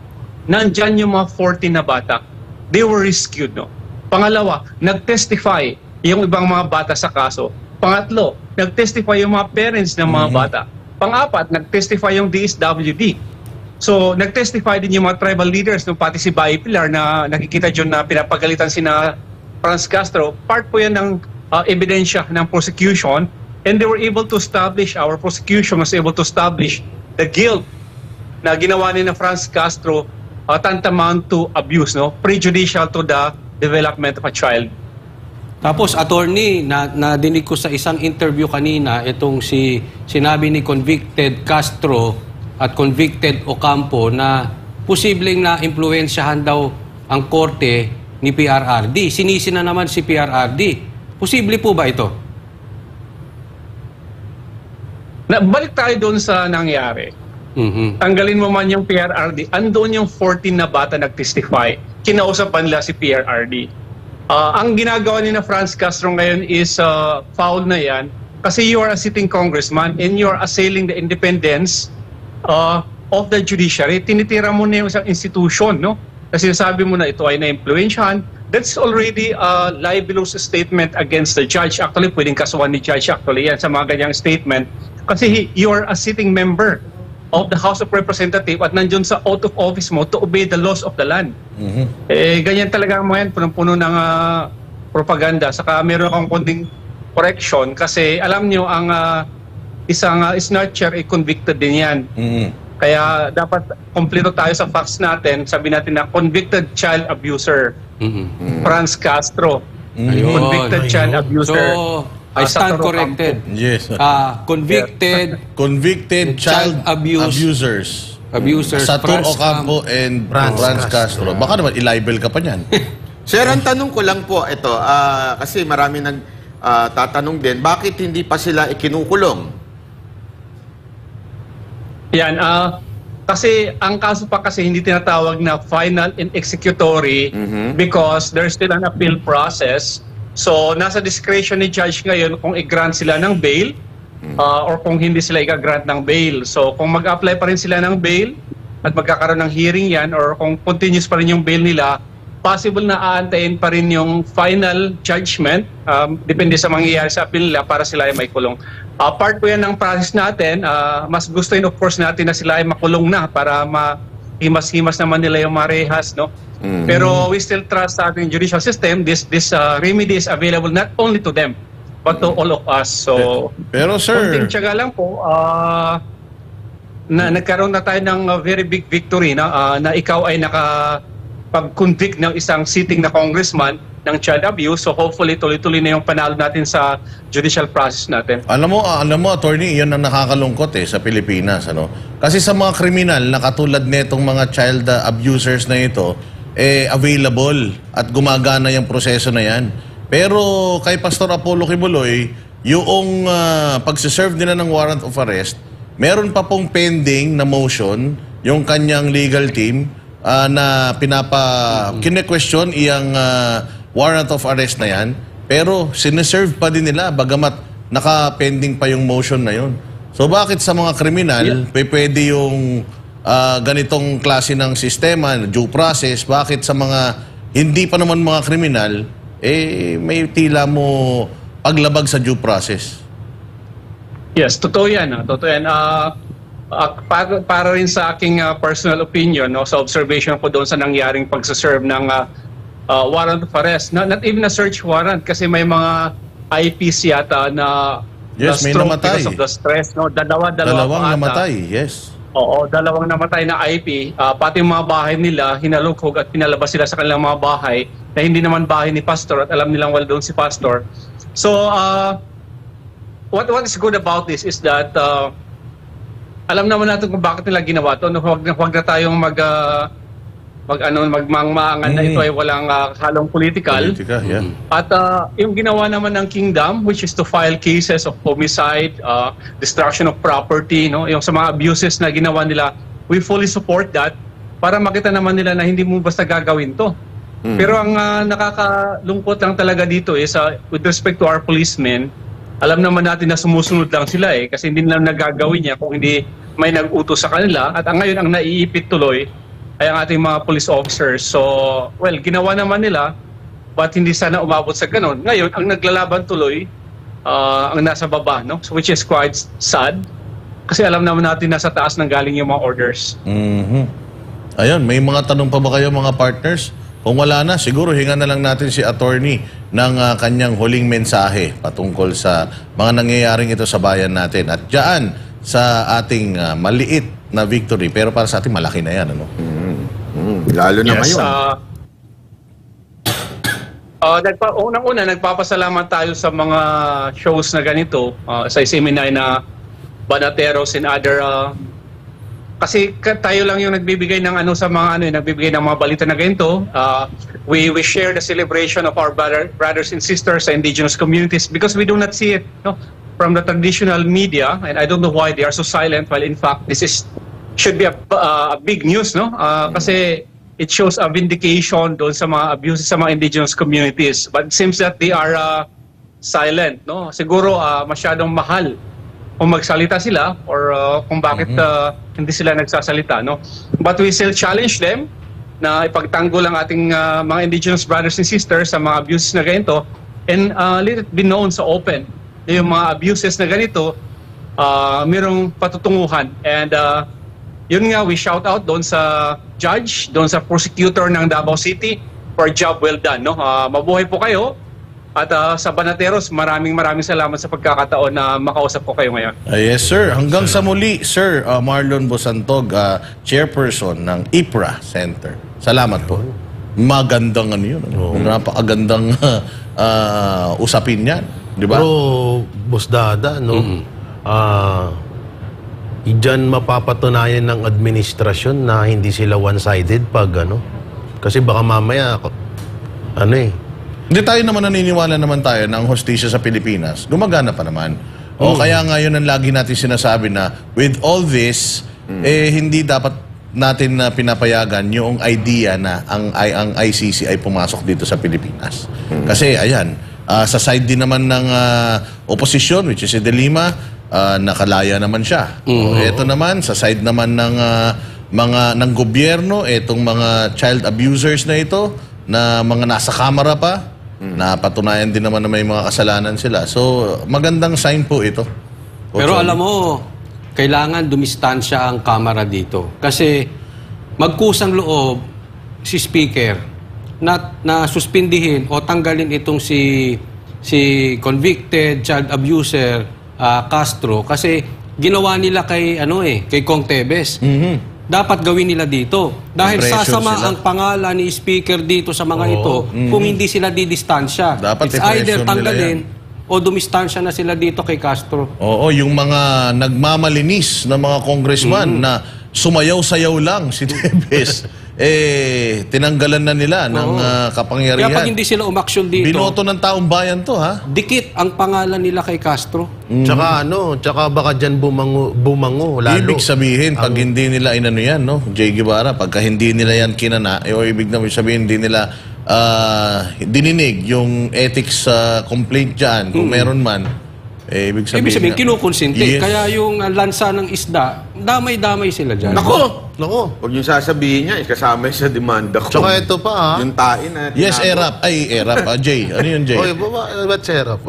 nandyan yung mga fourteen na bata. They were rescued, no? Pangalawa, nag-testify yung ibang mga bata sa kaso. Pangatlo, nag-testify yung mga parents ng mga mm-hmm. bata. Pang-apat, nag-testify yung D S W D. So, nag-testify din yung mga tribal leaders, no? Pati si Bayi Pilar na nakikita dyan na pinapagalitan sina Franz Castro. Part po yan ng uh, ebidensya ng prosecution, and they were able to establish, our prosecution was able to establish the guilt na ginawa ni na Franz Castro uh, tantamount to abuse, no? Prejudicial to the development of a child. Tapos, attorney, na nadinig ko sa isang interview kanina, itong si sinabi ni convicted Castro at convicted Ocampo na posibleng na-impluensyahan daw ang korte ni P R R D. Sinisi na naman si P R R D. Posible po ba ito? Na, balik tayo doon sa nangyari. Mm-hmm. Tanggalin mo man yung P R R D, andoon yung fourteen na bata nag-testify. Kinausapan nila si P R R D. Uh, ang ginagawa ni na Franz Castro ngayon is uh, foul na yan kasi you are a sitting congressman and you are assailing the independence uh, of the judiciary. Tinitira mo na yung isang institution, no? Kasi sabi mo na ito ay na-influensyahan. That's already a libelous statement against the judge. Actually, pwedeng kasuhan ni judge actually yan sa mga ganyang statement. Kasi he, you are a sitting member of the House of Representatives at nandiyon sa oath of office mo to obey the laws of the land. Mm-hmm. Eh, ganyan talaga ang mga yan, punong-puno ng uh, propaganda. Saka meron akong konting correction kasi alam nyo, ang uh, isang uh, snatcher ay convicted din yan. Mm-hmm. Kaya dapat kompleto tayo sa facts natin. Sabi natin na convicted child abuser. Mm-hmm. Franz Castro. Mm-hmm. Convicted Ayun. child abuser. So, I stand corrected. Yes. Uh, convicted yeah. convicted child, child abuse, abusers. Abusers. Sator Ocampo and Franz, Franz Castro. Castro. Baka naman i-libel ka pa niyan. Sir, ang tanong ko lang po ito, uh, kasi marami nag uh, tatanong din, bakit hindi pa sila ikinukulong? Yan, uh, kasi ang kaso pa kasi hindi tinatawag na final and executory mm-hmm. because there's still an appeal process. So, nasa discretion ni judge ngayon kung i-grant sila ng bail mm-hmm. uh, or kung hindi sila i-grant ng bail. So, kung mag-apply pa rin sila ng bail at magkakaroon ng hearing yan or kung continuous pa rin yung bail nila, possible na aantayin pa rin yung final judgment um, depende sa mangyayari sa appeal nila para sila ay may kulong. uh, part po yan ng process natin. Uh, mas gustuin of course natin na sila ay makulong na para mahimas-himas naman nila yung mga rehas, no? Mm-hmm. Pero we still trust sa ating judicial system. This this uh, remedy is available not only to them but to all of us. So, pero sir, konting tiyaga lang po, uh, na nagkaroon na tayo ng uh, very big victory na uh, na ikaw ay nakapag-convict ng isang sitting na congressman ng child abuse. So hopefully tuloy-tuloy na yung panalo natin sa judicial process natin. Alam mo, alam mo attorney, yun ang nakakalungkot eh sa Pilipinas, ano? Kasi sa mga kriminal na katulad nitong mga child uh, abusers na ito, eh available at gumagana yung proseso na yan. Pero kay Pastor Apollo Kibuloy, yung uh, pagsiserve nila ng warrant of arrest, meron pa pong pending na motion yung kanyang legal team uh, na pinapa mm-hmm. kine-question iyang uh, warrant of arrest na yan, pero sineserve pa din nila bagamat naka-pending pa yung motion na yun. So bakit sa mga kriminal, yeah. pwede yung uh, ganitong klase ng sistema, due process, bakit sa mga hindi pa naman mga kriminal, eh may tila mo paglabag sa due process? Yes, totoo yan. Ah. Totoo yan. Uh, uh, para, para rin sa aking uh, personal opinion, no, sa observation ko doon sa nangyaring pagsaserve ng uh, uh, warrant of arrest. Not, not even a search warrant kasi may mga I Ps yata na yes, may namatay. Because of the stress. No? Dalawa, dalawa dalawang namatay, yes. Oo, dalawang namatay na I P. Uh, pati mga bahay nila, hinalughog at pinalabas sila sa kanilang mga bahay na hindi naman bahay ni Pastor at alam nilang wala doon si Pastor. So, uh, what what is good about this is that uh, alam naman natin kung bakit nila ginawa ito. No, huwag, huwag na tayong mag, uh, mag, ano, magmangmaangan mm. na ito ay walang uh, halong political. Politika, yeah. At uh, yung ginawa naman ng Kingdom, which is to file cases of homicide, uh, destruction of property, no? Yung sa mga abuses na ginawa nila, we fully support that para makita naman nila na hindi mo basta gagawin to. Mm. Pero ang uh, nakakalungkot lang talaga dito is uh, with respect to our policemen, alam naman natin na sumusunod lang sila eh kasi hindi nila nagagawin niya kung hindi may nag-utos sa kanila. At ang ngayon ang naiipit tuloy ay ang ating mga police officers. So, well, ginawa naman nila but hindi sana umabot sa ganun. Ngayon, ang naglalaban tuloy uh, ang nasa baba, no? So, which is quite sad kasi alam naman natin na sa taas nang galing yung mga orders. Mm-hmm. Ayun, may mga tanong pa ba kayo mga partners? Kung wala na, siguro hinga na lang natin si attorney ng uh, kanyang huling mensahe patungkol sa mga nangyayaring ito sa bayan natin. At dyan sa ating uh, maliit na victory, pero para sa ating malaki na yan. Ano? Mm-hmm. Mm-hmm. Lalo na yes, ngayon. Uh, uh, nagpa unang-una, nagpapasalamat tayo sa mga shows na ganito, uh, sa seminar na Banateros and other... Uh, Kasi tayo lang yung nagbibigay ng ano sa mga ano, nagbibigay ng mga balita na ganito. Uh, we we share the celebration of our brother, brothers and sisters sa indigenous communities because we do not see it, no, from the traditional media, and I don't know why they are so silent. While in fact this is should be a, uh, a big news, no? Uh, kasi it shows a vindication doon sa mga abuses sa mga indigenous communities. But it seems that they are uh, silent, no? Siguro uh, masyadong mahal kung magsalita sila or uh, kung bakit uh, hindi sila nagsasalita, no? But we still challenge them na ipagtanggol ang ating uh, mga indigenous brothers and sisters sa mga abuses na ganito and uh, let it be known sa open na yung mga abuses na ganito uh, mayroong patutunguhan. And uh, yun nga, we shout out doon sa judge, doon sa prosecutor ng Davao City for a job well done, no? Uh, mabuhay po kayo. At uh, sa Banateros, maraming maraming salamat sa pagkakataon na makausap ko kayo ngayon. Uh, yes, sir. Hanggang sa muli, Sir uh, Marlon Bosantog, uh, chairperson ng I P R A Center. Salamat po. Magandang ano yun. Oh. Napakagandang uh, uh, usapin yan. Di ba? Pero, Boss Dada, no? Mm-hmm. uh, Diyan mapapatunayan ng administrasyon na hindi sila one-sided pag ano. Kasi baka mamaya, ano eh, hindi tayo naman naniniwala naman tayo na ang hostisya sa Pilipinas, gumagana pa naman. O mm. kaya ngayon ang lagi natin sinasabi na with all this, mm. eh hindi dapat natin na pinapayagan yung idea na ang, ay, ang I C C ay pumasok dito sa Pilipinas. Mm. Kasi ayan, uh, sa side din naman ng uh, oposisyon, which is si De Lima, uh, nakalaya naman siya. Mm. O, ito naman, sa side naman ng uh, mga ng gobyerno, itong mga child abusers na ito, na mga nasa kamera pa, napatunayan din naman na may mga kasalanan sila. So, magandang sign po ito Pero alam mo, kailangan dumistansya ang kamera dito. Kasi magkusang loob si Speaker na, na suspindihin o tanggalin itong si, si convicted child abuser uh, Castro kasi ginawa nila kay, ano eh, kay Kong Tebes. Mhm. Dapat gawin nila dito. Dahil Pressure sasama sila. ang pangalan ni Speaker dito sa mga Oo. ito Mhm. kung hindi sila didistansya. Dapat It's i-pressure either nila tanggalin o dumistansya na sila dito kay Castro. Oo, yung mga nagmamalinis na mga congressman na sumayaw-sayaw lang si Tebes, eh, tinanggalan na nila ng Oo. ah, kapangyarihan. Kaya pag hindi sila umaksyon dito, Binoto ng taong bayan to, ha? dikit ang pangalan nila kay Castro. Tsaka ano, tsaka baka dyan bumango, bumango lalo. Ibig sabihin, pag hindi nila inano yan, no? Jay Guevara, pagka hindi nila yan kinana, eh, o ibig na sabihin, hindi nila ah, dininig yung ethics sa complaint dyan, kung meron man, eh, ibig sabihin... Ibig sabihin, nga- kinukonsinti. Yes. Kaya yung uh, lansa ng isda, damay-damay sila dyan. Nako! Nako. Huwag yung sasabihin niya, kasama sa demanda ko. Tsaka ito pa ha. Yung tain na Yes, tinago. Erap. Ay, Erap. Ah, Jay. Ano yun, Jay? Oy, ba, ba't serap?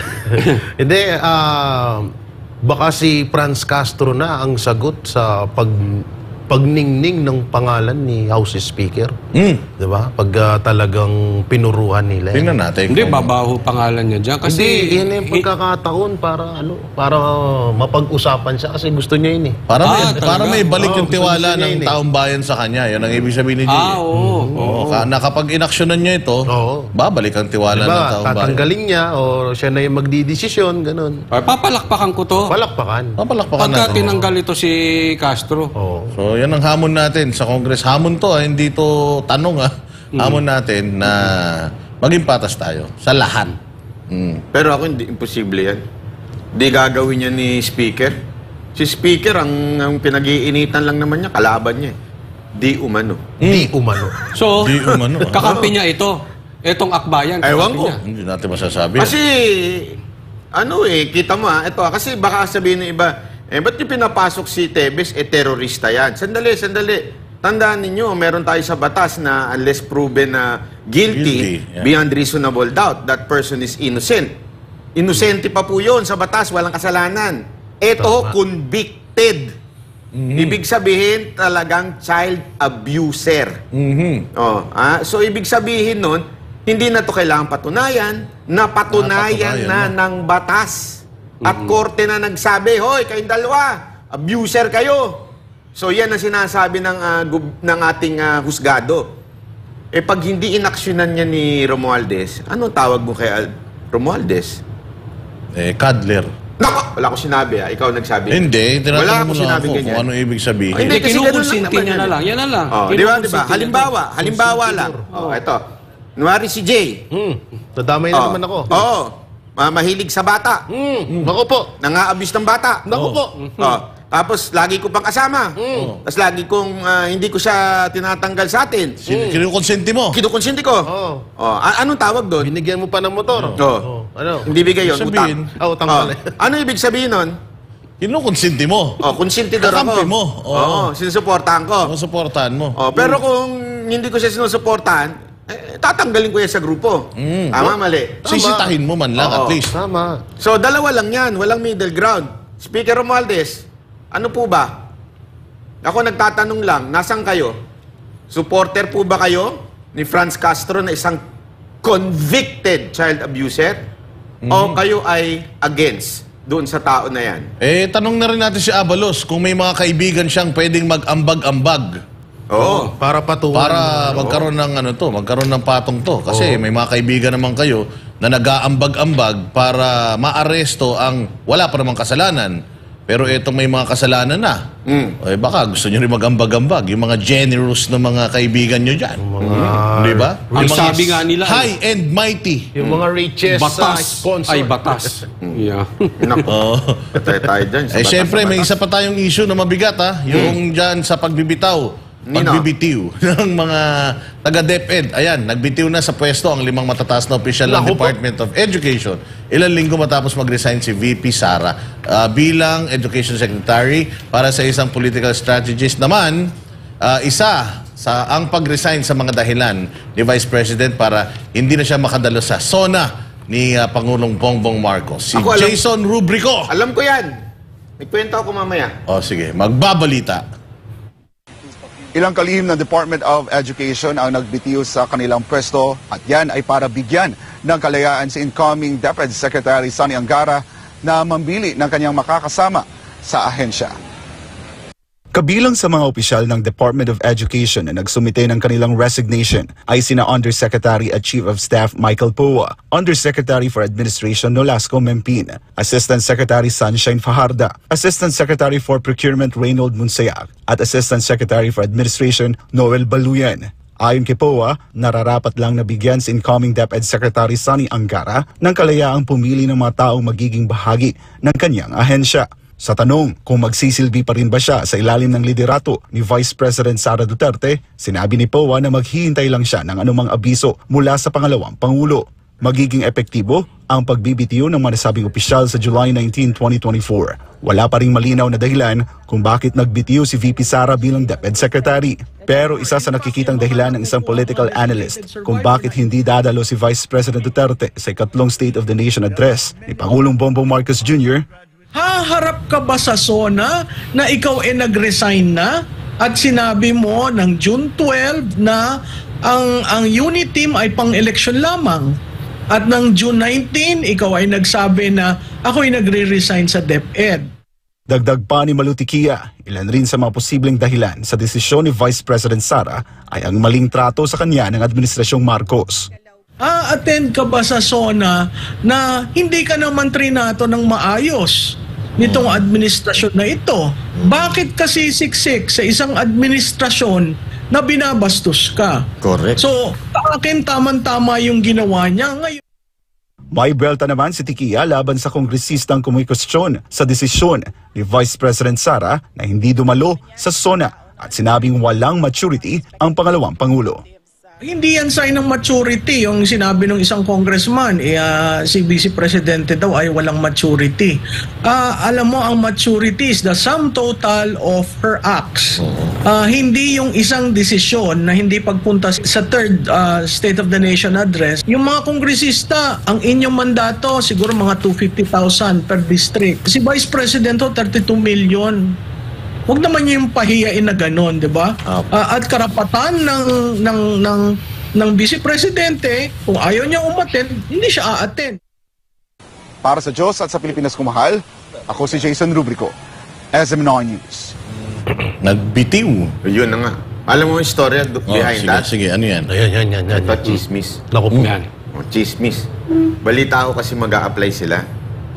Hindi, ah, baka si Franz Castro na ang sagot sa pag pagningning ng pangalan ni House Speaker. Mm. Di ba? Pag ah, talagang pinuruhan nila. Tingnan natin. Hindi, kung- babaho pangalan niya dyan. Kasi, Hindi, yan yung pagkakataon para ano, para mapag-usapan siya kasi gusto niya yun eh. Para may, Ah, para talaga? may balik Oo, yung gusto tiwala niya ng yun eh. taong bayan sa kanya. Yan ang ibig sabihin ni Jay. Ah, oo. Oo, ka- na kapag inaksyonan niya ito, Oo. babalik ang tiwala ng Diba, taong bayan. tatanggalin niya o siya na yung magdidesisyon, ganun. Ay, papalakpakan ko to. Palakpakan. Papalakpakan Pagka natin. tinanggal ito si Castro. Oo. So, yan ang hamon natin sa Congress. Hamon to, ah, hindi to tanong. Ah. Hamon natin na maging patas tayo sa lahat. Mm. Pero ako hindi, imposible yan. Di gagawin niya ni Speaker. Si Speaker, ang, ang pinag-iinitan lang naman niya, kalaban niya. eh. Di umano. Di umano. So, Di umano, ah. kakampi niya ito. Itong akbayan, Ewan kakampi ko. niya. Hindi natin masasabi. Kasi, ano eh, kita mo ah, ito ah, kasi baka sabihin ng iba, eh, ba't yung pinapasok si Tebes, eh, terorista yan? Sandali, sandali. Tandaan ninyo, meron tayo sa batas na unless proven na guilty, Guilty, yeah. beyond reasonable doubt, that person is innocent. Inosente pa po yun sa batas, walang kasalanan. Ito, convicted. Ibig sabihin, talagang child abuser. Mhm. Oh, ah, so ibig sabihin nun, hindi na to kailangan patunayan, napatunayan Napatunayan na, ng batas. At korte na nagsabi, hoy, kayong dalawa, abuser kayo. So yan ang sinasabi ng, ah, gub- ng ating ah, husgado. Eh pag hindi inaksyonan niya ni Romualdez, anong tawag mo kay Al- Romualdez? Eh, Cuddler. Nako! Wala ko sinabi ah, ikaw nagsabi. Hindi, Wala tinatanong ako mo lang sinabi ako ganyan. kung ano ibig sabihin. Hindi, kasi ganun lang kinukonsinti naman niya yan na eh. lang. Yan na lang. Oh, di ba, di ba? Kinukonsinti Halimbawa, halimbawa lang. Oh, ito. Nuwari si Jay. Hmm. Nadamay na Oh, naman ako. Oo. Ma- mahilig sa bata. Hmm. Ako po. Nang-aabuse ng bata. Naku po. Oh. Tapos lagi ko pang kasama. Tapos lagi kong ah, hindi ko siya tinatanggal sa atin. Sin- Kinukonsente mo. Kinukonsinti ko. Oo. Oh, a- anong tawag doon? Binigyan mo pa ng motor. Oh. Ano? Hindi bigay yun, Sabihin. utang. Ah, utang Oh. pala. Ano ibig sabihin nun? Kinukonsente mo. Oh, konsentidor ako. Kakampi mo. Oo. Oo, sinusuportahan ko. Ang suportahan mo. Oh, pero kung hindi ko siya sinusuportahan, eh, tatanggalin ko yan sa grupo. Tama, mali. Sisitahin mo man lang Oo. at least. Tama. So, dalawa lang yan. Walang middle ground. Speaker Romualdez, ano po ba? Ako nagtatanong lang, nasan kayo? Supporter po ba kayo ni Franz Castro na isang convicted child abuser? O kayo ay against doon sa tao na yan? Eh, tanong na rin natin si Abalos kung may mga kaibigan siyang pwedeng mag-ambag-ambag. Oo. Para patungan. Para magkaroon ng ano to, magkaroon ng patong to. Kasi may mga kaibigan naman kayo na nag-aambag-ambag para maaresto ang wala pa namang kasalanan. Pero itong may mga kasalanan na. Mm. Eh baka gusto nyo rin mag-ambag-ambag. Yung mga generous na mga kaibigan nyo dyan. Di ba? Ang Yung mga sabi nga nila, high and mighty. Yung mga richest uh, batas sponsor. ay batas. Yeah. Naku, Oo. patay tayo dyan. sa Eh batas syempre, na may batas. isa pa tayong issue na mabigat ha. Yung dyan sa pagbibitaw. Nino? Pagbibitiw ng mga taga-DepEd. Ayan, nagbitiw na sa pwesto ang limang matataas na opisyal ng Naku po. Department of Education. Ilang linggo matapos mag-resign si V P Sara ah, bilang Education Secretary. Para sa isang political strategist naman, ah, isa sa ang pag-resign sa mga dahilan ni Vice President para hindi na siya makadalo sa SONA ni ah, Pangulong Bongbong Marcos. Si Ako, alam- Jason Rubrico. Alam ko yan. May kwento ako mamaya. O sige, magbabalita. Ilang kalihim ng Department of Education ang nagbitiw sa kanilang pwesto at yan ay para bigyan ng kalayaan si incoming DepEd Secretary Sonny Angara na mambili ng kanyang makakasama sa ahensya. Kabilang sa mga opisyal ng Department of Education na nagsumite ng kanilang resignation ay sina Undersecretary at Chief of Staff Michael Poa, Undersecretary for Administration Nolasco Mempin, Assistant Secretary Sunshine Fajarda, Assistant Secretary for Procurement Reynold Munsayak, at Assistant Secretary for Administration Noel Baluyan. Ayon kay Poa, nararapat lang nabigyan si incoming DepEd Secretary Sonny Angara ng kalayaang pumili ng mga taong magiging bahagi ng kanyang ahensya. Sa tanong kung magsisilbi pa rin ba siya sa ilalim ng liderato ni Vice President Sara Duterte, sinabi ni Poa na maghihintay lang siya ng anumang abiso mula sa pangalawang Pangulo. Magiging epektibo ang pagbibitiw ng manasabing opisyal sa July nineteenth, twenty twenty-four. Wala pa ring malinaw na dahilan kung bakit nagbitiw si V P Sara bilang DepEd Secretary. Pero isa sa nakikitang dahilan ng isang political analyst kung bakit hindi dadalo si Vice President Duterte sa ikatlong State of the Nation address ni Pangulong Bongbong Marcos Junior Haharap ka ba sa SONA na ikaw ay nag-resign na at sinabi mo ng June twelfth na ang ang unit team ay pang-eleksyon lamang at ng June nineteenth ikaw ay nagsabi na ako ay nagre-resign sa DepEd. Dagdag pa ni Malutikia, ilan rin sa mga posibleng dahilan sa desisyon ni Vice President Sara ay ang maling trato sa kanya ng Administrasyong Marcos. A-attend ka ba sa SONA na hindi ka naman trinato ng maayos nitong administrasyon na ito? Bakit kasi siksik sa isang administrasyon na binabastos ka? Correct. So, sa akin tamang-tama yung ginawa niya ngayon. May belta naman si Tikia laban sa kongresistang kumikwestiyon sa desisyon ni Vice President Sara na hindi dumalo sa SONA at sinabing walang maturity ang pangalawang Pangulo. Hindi yan sign ng maturity yung sinabi ng isang congressman, eh, uh, si Vice Presidente daw ay walang maturity. Uh, alam mo, ang maturity is the sum total of her acts. Uh, hindi yung isang desisyon na hindi pagpunta sa third uh, State of the Nation address. Yung mga kongresista, ang inyong mandato siguro mga two hundred fifty thousand per district. Si Vice President ho, thirty-two million. Huwag naman yung pahiyain na gano'n, di ba? Okay. Uh, at karapatan ng, ng, ng, ng Vice Presidente, kung ayaw niya umattend, hindi siya a-attend. Para sa Diyos at sa Pilipinas kumahal, ako si Jason Rubrico, S M nine News. Nagbitiw. Yun na nga. Alam mo yung story behind oh, sige, that? Sige, ano yan? Ayan, yan, yan, yan. Ito, chismis. Naku po. Yan. Oh, chismis. Balita ko kasi mag-a-apply sila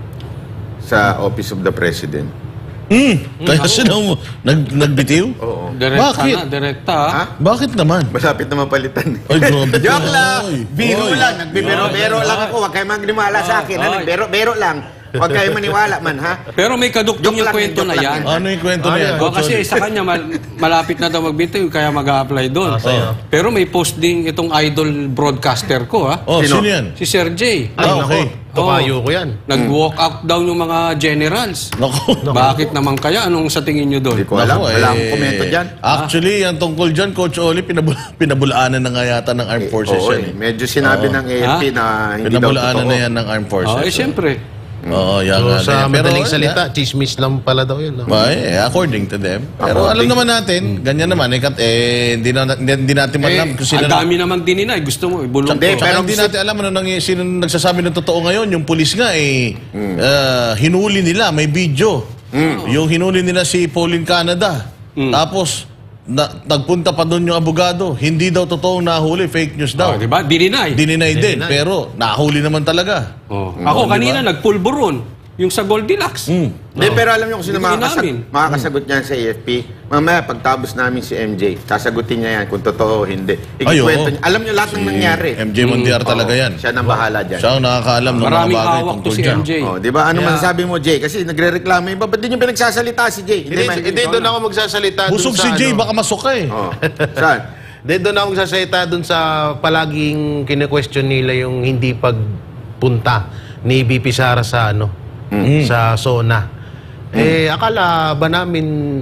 sa Office of the President. Hmm, kaya sino mo nag, nagbitiw? Oo. Direkta Bakit? na, direkta. Ha? Bakit naman? Masapit na mapalitan. Ay, grabe. Joke lang! Oy, Biro oy. lang. Nagbibiro-biro lang ako. Huwag kayo magniwala sa akin. Ano? Biro-biro lang. Huwag kayo maniwala man, ha? Pero may kadugtong Joke yung lang kwento yun, na joke yan. lang Ano yung kwento na yan? O, kasi sa kanya mal- malapit na daw magbitiw kaya mag-a-apply doon. Pero may post din itong idol broadcaster ko, ha? Oh, Sino? sino yan? Si Sir J. Ay, Ah, okay. nako. Tumayo ko yan. Nag-walk out daw yung mga generals. Naku. Bakit naman kaya? Anong sa tingin nyo doon? Hindi ko alam. Naku, Wala eh, akong komento dyan. Actually, ang tungkol dyan, Coach Oli, pinabul pinabulaanan na nga yata ng Armed Forces Oo, yan. eh. Eh. Medyo sinabi Oo. ng A F P na hindi daw Pinabulaanan totoo. na yan ng Armed Forces. Oh, eh, siyempre. Oo, yan So, nga. sa Pero, madaling wala. salita, chismis lang pala daw yun. No? Ay, eh, according to them. Pero According. alam naman natin, ganyan naman, eh, kat- eh, hindi, na, hindi, hindi natin Eh, alam kung sino. ang dami namang dininay. Gusto mo, ibulong Hindi, ko. Tsaka pero hindi si- natin alam ano nang sino nagsasabi ng totoo ngayon. Yung pulis nga eh ah, hinuli nila, may video. Yung hinuli nila si Pauline Canada. Tapos na, nagpunta pa doon yung abogado. Hindi daw totoong nahuli, fake news daw. Oh, di ba? Dininay. Dininay din, pero nahuli naman talaga. Oh. Ako di kanina ba? nagpulburon. Yung sa Goldilocks. Mm. Hindi, pero alam niyo kung sino Hindi makakasag namin. makakasagot niyan sa A F P. Mamaya, pagtabos namin si M J, sasagutin niya yan kung totoo o hindi. Ay, Ikikwento oo. niya. Alam niyo lahat ng nangyari. M J Mondiar talaga Oo, yan. Siya nang bahala dyan. Siya ang nakakaalam ng mga Maraming bagay hawak to tungkol si dyan. M J. Oh, di ba? Ano Kaya- masasabi mo, Jay? Kasi nagre-reklamo iba. Ba't di niyo pinagsasalita si Jay? Hindi, man, hindi doon ako magsasalita dun Busog sa si Jay, ano. baka masuka eh. Oh. Saan? Hindi, doon ako magsasalita dun sa palaging kine-question nila yung hindi pagpunta ni B P Sara sa ano, sa SONA. Eh, akala ba namin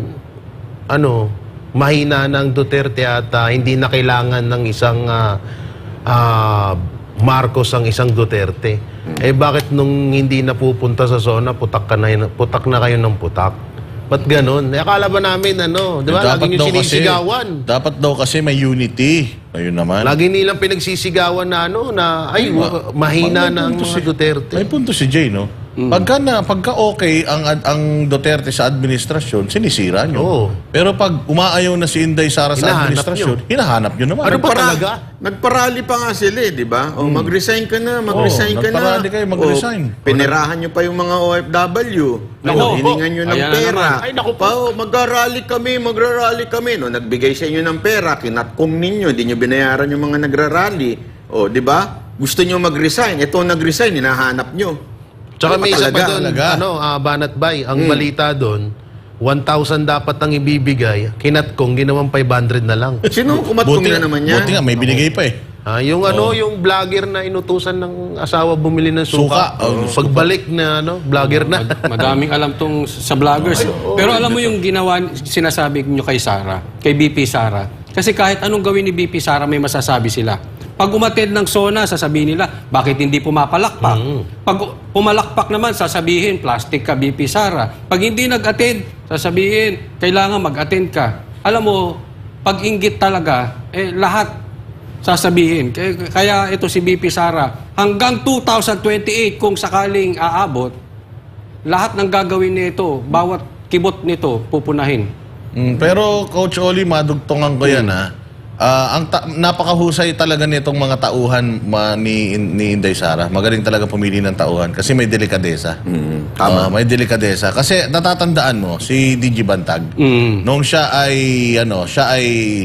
ano, mahina ng Duterte at ah, hindi na kailangan ng isang ah, ah, Marcos ang isang Duterte. Eh bakit nung hindi napupunta sa zona, putak, ka na, putak na kayo ng putak? Ba't ganun? Eh, akala ba namin, ano, di ba? Lagi nyo sinisigawan. Dapat daw kasi may unity. Ayun naman. Lagi nilang pinagsisigawan na, ano, na, ay, Ma mahina na ang mga si, Duterte. May punto si Jay, no? Mm. Pagka, na, pagka okay ang, ang Duterte sa administrasyon, sinisira nyo. Oo. Pero pag umaayaw na si Inday Sara sa administrasyon, nyo. hinahanap nyo naman. Ano pa talaga? Nagparali pa nga sila, eh, di ba? O, mm. mag-resign ka na, mag-resign oh, ka na. Nagparali kayo, mag-resign. O, pinirahan nyo pa yung mga O F W. Naku, hiningan nyo ng pera. Ay, naku pa, oh, mag-rally kami, mag-rally kami. No, nagbigay sa inyo ng pera, kinatkom ninyo, hindi nyo binayaran yung mga nagra-rally. O, di ba? Gusto nyo mag-resign. Ito nag-resign, hinahanap nyo. Tsaka may isa pa doon, ano, uh, Banat Bay, ang hmm. balita doon, one thousand dapat ang ibibigay, kinatkong, ginawang five hundred na lang. Sino kumatkong na naman yan? Buti nga, may binigay pa eh. Ah, yung oh. ano, yung vlogger na inutusan ng asawa bumili ng suka. suka. Oh, pagbalik na, ano, vlogger na. Madaming alam tong sa vloggers. Oh, oh, Pero alam mo yung ginawa, sinasabi nyo kay Sara, kay B P Sara. Kasi kahit anong gawin ni B P Sara, may masasabi sila. Pag umattend ng SONA, sasabihin nila, bakit hindi pumapalakpak? Mm. Pag pumalakpak naman, sasabihin, plastic ka, B P Sara. Pag hindi nag-attend, sasabihin, kailangan mag-attend ka. Alam mo, pag inggit talaga, eh, lahat sasabihin. Kaya ito si B P Sara, hanggang two thousand twenty-eight, kung sakaling aabot, lahat ng gagawin nito, bawat kibot nito, pupunahin. Mm, pero, Coach Oli, madugtongan ko yan, mm. ha? Uh, ang napakahusay talaga nitong mga tauhan ma ni, ni Inday Sara. Magaling talaga pumili ng tauhan kasi may delikadesa. Mm, tama. Uh, may delikadesa. Kasi natatandaan mo, si D J Bantag, mm. noong siya ay, ano, siya ay,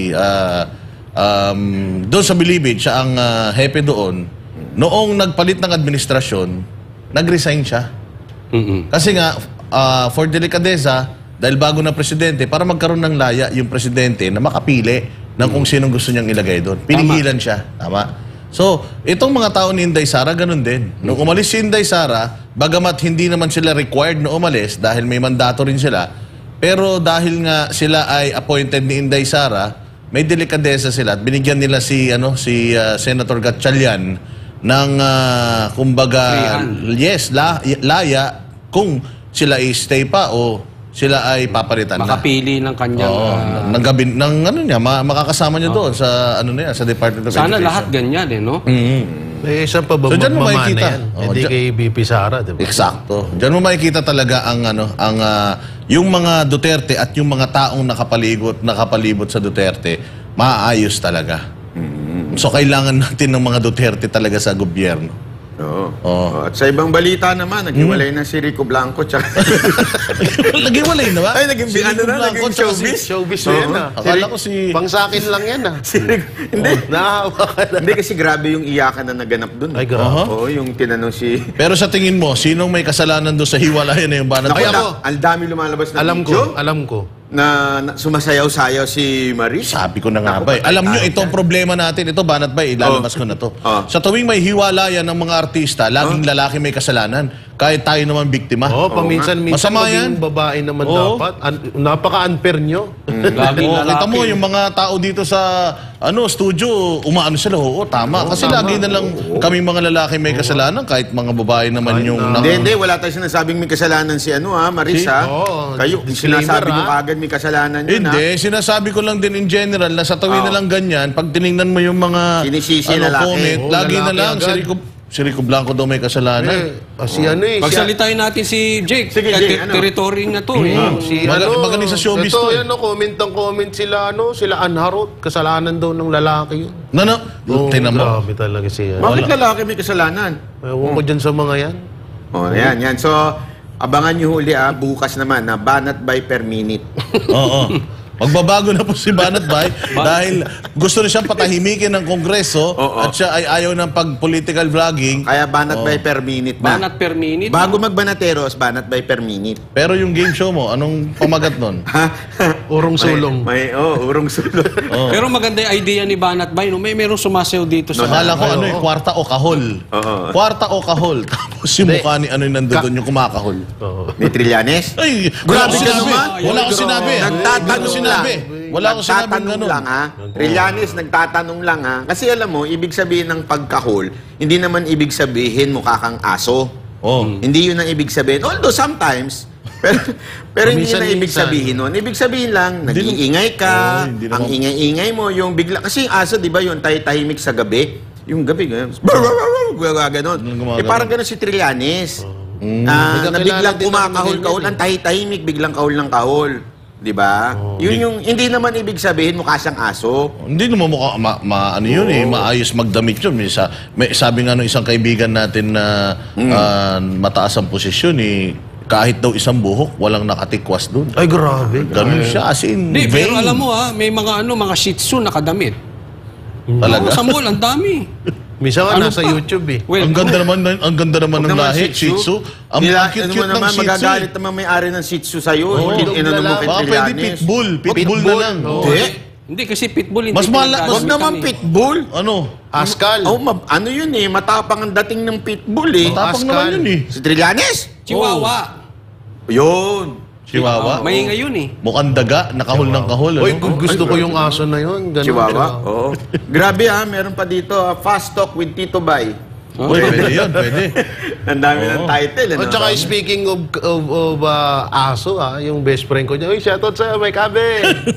uh, um, doon sa Bilibid, siya ang uh, hepe doon. Noong nagpalit ng administrasyon, nag-resign siya. Mm-mm. Kasi nga, uh, for delikadesa, dahil bago na presidente, para magkaroon ng laya yung presidente na makapili ng kung sinong gusto niyang ilagay doon. Pinigilan Tama. siya. Tama. So, itong mga tao ni Inday Sara, ganun din. Nung umalis si Inday Sara, bagamat hindi naman sila required na umalis dahil may mandato rin sila, pero dahil nga sila ay appointed ni Inday Sara, may delikadesa sila at binigyan nila si ano si uh, Senator Gatchalian ng uh, kumbaga yes, la, laya kung sila ay stay pa o sila ay papalitan na. Makapili ng kanyang... Oo, uh, ng, gabi, ng ano niya, makakasama niya oh. doon sa ano niya, sa Department of Sana Education. Sana lahat ganyan eh, no? Mm-hmm. Eh, saan pa ba so, magmamana yan? Oh, hindi kay B P Sara, diba? Eksakto. Diyan mo makikita talaga ang ano, ang uh, yung mga Duterte at yung mga taong nakapalibot, nakapalibot sa Duterte, maayos talaga. Mm-hmm. So, kailangan natin ng mga Duterte talaga sa gobyerno. Oo. Oh. At sa ibang balita naman, naghiwalay hmm. na si Rico Blanco. Naghiwalay na ba? Ay, naging, si ano na, naging showbiz. Si, showbiz na yan, ah. Akala ko si... Pang sa akin lang yan, ah. Si Rico, hindi. Oh, nahawa ka na. Hindi, kasi grabe yung iyakan na naganap dun. Ay, grabe. Oo, uh -huh. yung tinanong si... Pero sa tingin mo, sinong may kasalanan doon sa hiwalayan na yung Banat Bay? Naku, ang dami lumalabas na alam video. Ko, alam ko. Na, na sumasayaw-sayaw si Maris. Sabi ko na nga ba. Alam nyo, itong problema natin, ito Banat Bay, ilalabas oh. ko na to. Oh. Sa tuwing may hiwalayan ng mga artista, laging oh. lalaki may kasalanan. Kahit tayo naman biktima. Oo, oh, paminsan-minsan oh, maging babae naman oh. dapat. Napaka-unfair nyo. Mm. oh, kita mo, yung mga tao dito sa ano studio, umaano sila. Oo, tama. Oh, Kasi tama. lagi na lang oh. kami mga lalaki may kasalanan, kahit mga babae naman kahit yung... Hindi, na. hindi. Wala tayo sinasabing may kasalanan si ano ha, Maris si? ha. Oh, Kayo, sinasabi nyo kagad may kasalanan yun Hindi, ha? sinasabi ko lang din in general na sa tuwing oh. na lang ganyan, pag tinignan mo yung mga sinisisi ano, lalaki. comment, oh, lagi lalaki na lang, si Rico, si Rico Blanco daw may kasalanan. Eh, oh. si ano eh. Pagsalitain natin si Jake. Sige, Jake, ano? Territory na to eh. Mm. Si, Mag ano, magaling sa showbiz ito, to. Ito, yan, no, comment ang comment sila, ano, sila Anharot. Kasalanan daw ng lalaki yun. No, no. Oh, grabe talaga siya. Bakit lalaki may kasalanan? Ewan ko dyan sa mga yan. Oh, yan, yan. So, abangan nyo huli ah, bukas naman na Banat Bay per minute. Oo. Magbabago na po si Banat Bay dahil gusto na siyang patahimikin ng Kongreso oh, oh. at siya ay ayaw ng pag-political vlogging. Kaya Banat oh. Bay per minute na. Banat per minute? Bago magbanateros, Banat Bay per minute. Pero yung game show mo, anong pamagat nun? Urong sulong. May, may oh, urong sulong. oh. Pero maganda yung idea ni Banat Bay. No? May merong sumasayaw dito sa... Nakala ko ano yung kwarta o kahol. Oh, oh. Kwarta o kahol. Tapos yung mukha ni ano yung nandun doon, yung kumakahol. Oh. Ni Trillanes? Ay, grabe ka naman. Wala ko sinabi. Nagtatanong lang. Wala akong sinabing nagtatanong ganun. lang ha. Trillanes, nagtatanong lang ha. Kasi alam mo, ibig sabihin ng pagkahol, hindi naman ibig sabihin mukha kang aso. Oh. Hindi yun ang ibig sabihin. Although sometimes, pero, pero hindi yun ang ibig sabihin nun. Ibig sabihin lang, nag-iingay ka, Oh, hindi ang naman- ingay-ingay mo, yung bigla, kasi yung aso, di ba, yung tay-tahimik sa gabi, yung gabi, gano'n, gano'n. Eh, parang gano'n si Trillanes. Ah, na biglang kumakahol-kahol, ang tahi-tahimik, biglang kahol ng kahol. Di ba? Yun yung, hindi naman ibig sabihin mukha siyang aso. Hindi naman mukha, ma, ma- ano yun eh, maayos magdamit yun. May, sa, may, sabi nga nung isang kaibigan natin na ah, mataas ang posisyon eh, kahit daw isang buhok, walang nakatikwas doon. Ay, grabe. Ganun siya, as in, Hindi, pero vain. alam mo ha, may mga ano, mga shih tzu nakadamit. Talaga? Oo, sa mall, ang dami. Minsan nga Ano nasa pa? YouTube eh. Well, ang ganda naman, ang ganda naman ng lahi, Shih Tzu. Ang Nila, cute-cute ano mo ng naman, Shih Tzu. magagalit naman may-ari ng Shih Tzu sa'yo. Oo. Hindi inano mo kay Baka pwede Trillanes. pitbull. Pitbull na lang. Hindi. Hindi kasi pitbull hindi Mas mala- pinagagawa Huwag naman kami. pitbull. Ano? Askal. Oh, ma- ano yun eh, matapang ang dating ng pitbull eh. Matapang Askal. naman yun eh. Si Trillanes? Chihuahua. Yun. Chihuahua. Maingay yun eh. Mukhang daga, nakahol ng kahol. Uy, Ano? gusto ko yung aso na yun. Ganun, Chihuahua? ganun. Oo. Grabe ha, meron pa dito, ah, Fast Talk with Tito Bay. Uy, pwede yun, pwede. Ang dami ng title. Ano? At saka speaking of, of, of uh, aso, ha, yung best friend ko niya, uy, shoutout sa'yo, may kabe.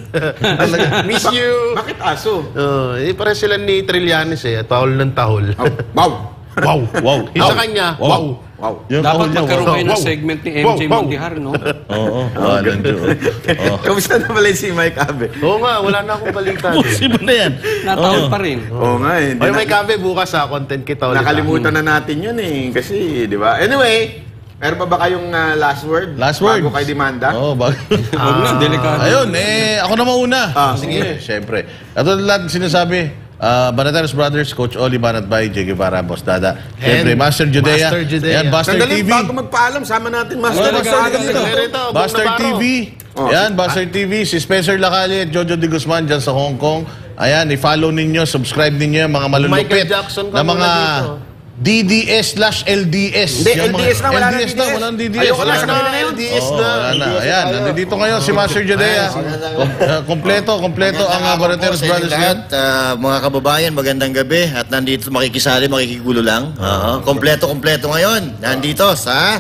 Miss you. Bakit aso? Uh, eh, pare sila ni Trillanes eh, at tahol ng tahol. Oh, wow. Wow. Wow. Yung sa kanya, wow. Wow. Yung Dapat kahol niya, magkaroon wow. kayo ng Wow. segment ni M J Wow, wow. Mondihar, no? Oo, oh, nandiyo. Oh. Kamusta na pala si Mike Abe? Oo nga, wala na akong balita. Sino na yan? Nataon pa rin. Oo nga eh. Oy, Hindi may na- kabe bukas ha, content kita ulit. Nakalimutan na natin yun eh. Kasi, di ba? Anyway, meron pa ba kayong ah, last word? Last word. Bago kay demanda? Oo, bago. Huwag na, delikado. Ayun, eh, ako na mauna. Ah, sige. Siyempre. Ito lahat sinasabi. Uh, Banateros Brothers, Coach Oli Banatbay, J. Guevara, Boss Dada. Siyempre, Master Judea. Master Judea. Yan, Buster Sandali, T V. bago magpaalam, sama natin Master. Oh, Master Master dito. Rito, Buster T V. Oh. Yan, Buster T V. Si Spencer Lacalle at Jojo De Guzman dyan sa Hong Kong. Ayan, i-follow ninyo, subscribe ninyo yung mga malulupit Michael Jackson ka na mga muna dito. D D S slash L D S. Hindi, Yung L D S mga- na, wala L D S na na, D D S. walang D D S. Ayoko na, Wala sa kanila na yun. L D S Oo, na. wala na. Ayan, nandito ngayon si Master Judea. Kom- uh, kompleto, kompleto ang uh, Banateros Brothers lahat, yan. ah, mga kababayan, magandang gabi. At nandito makikisali, makikigulo lang. Oo. Kompleto, kompleto ngayon. Nandito sa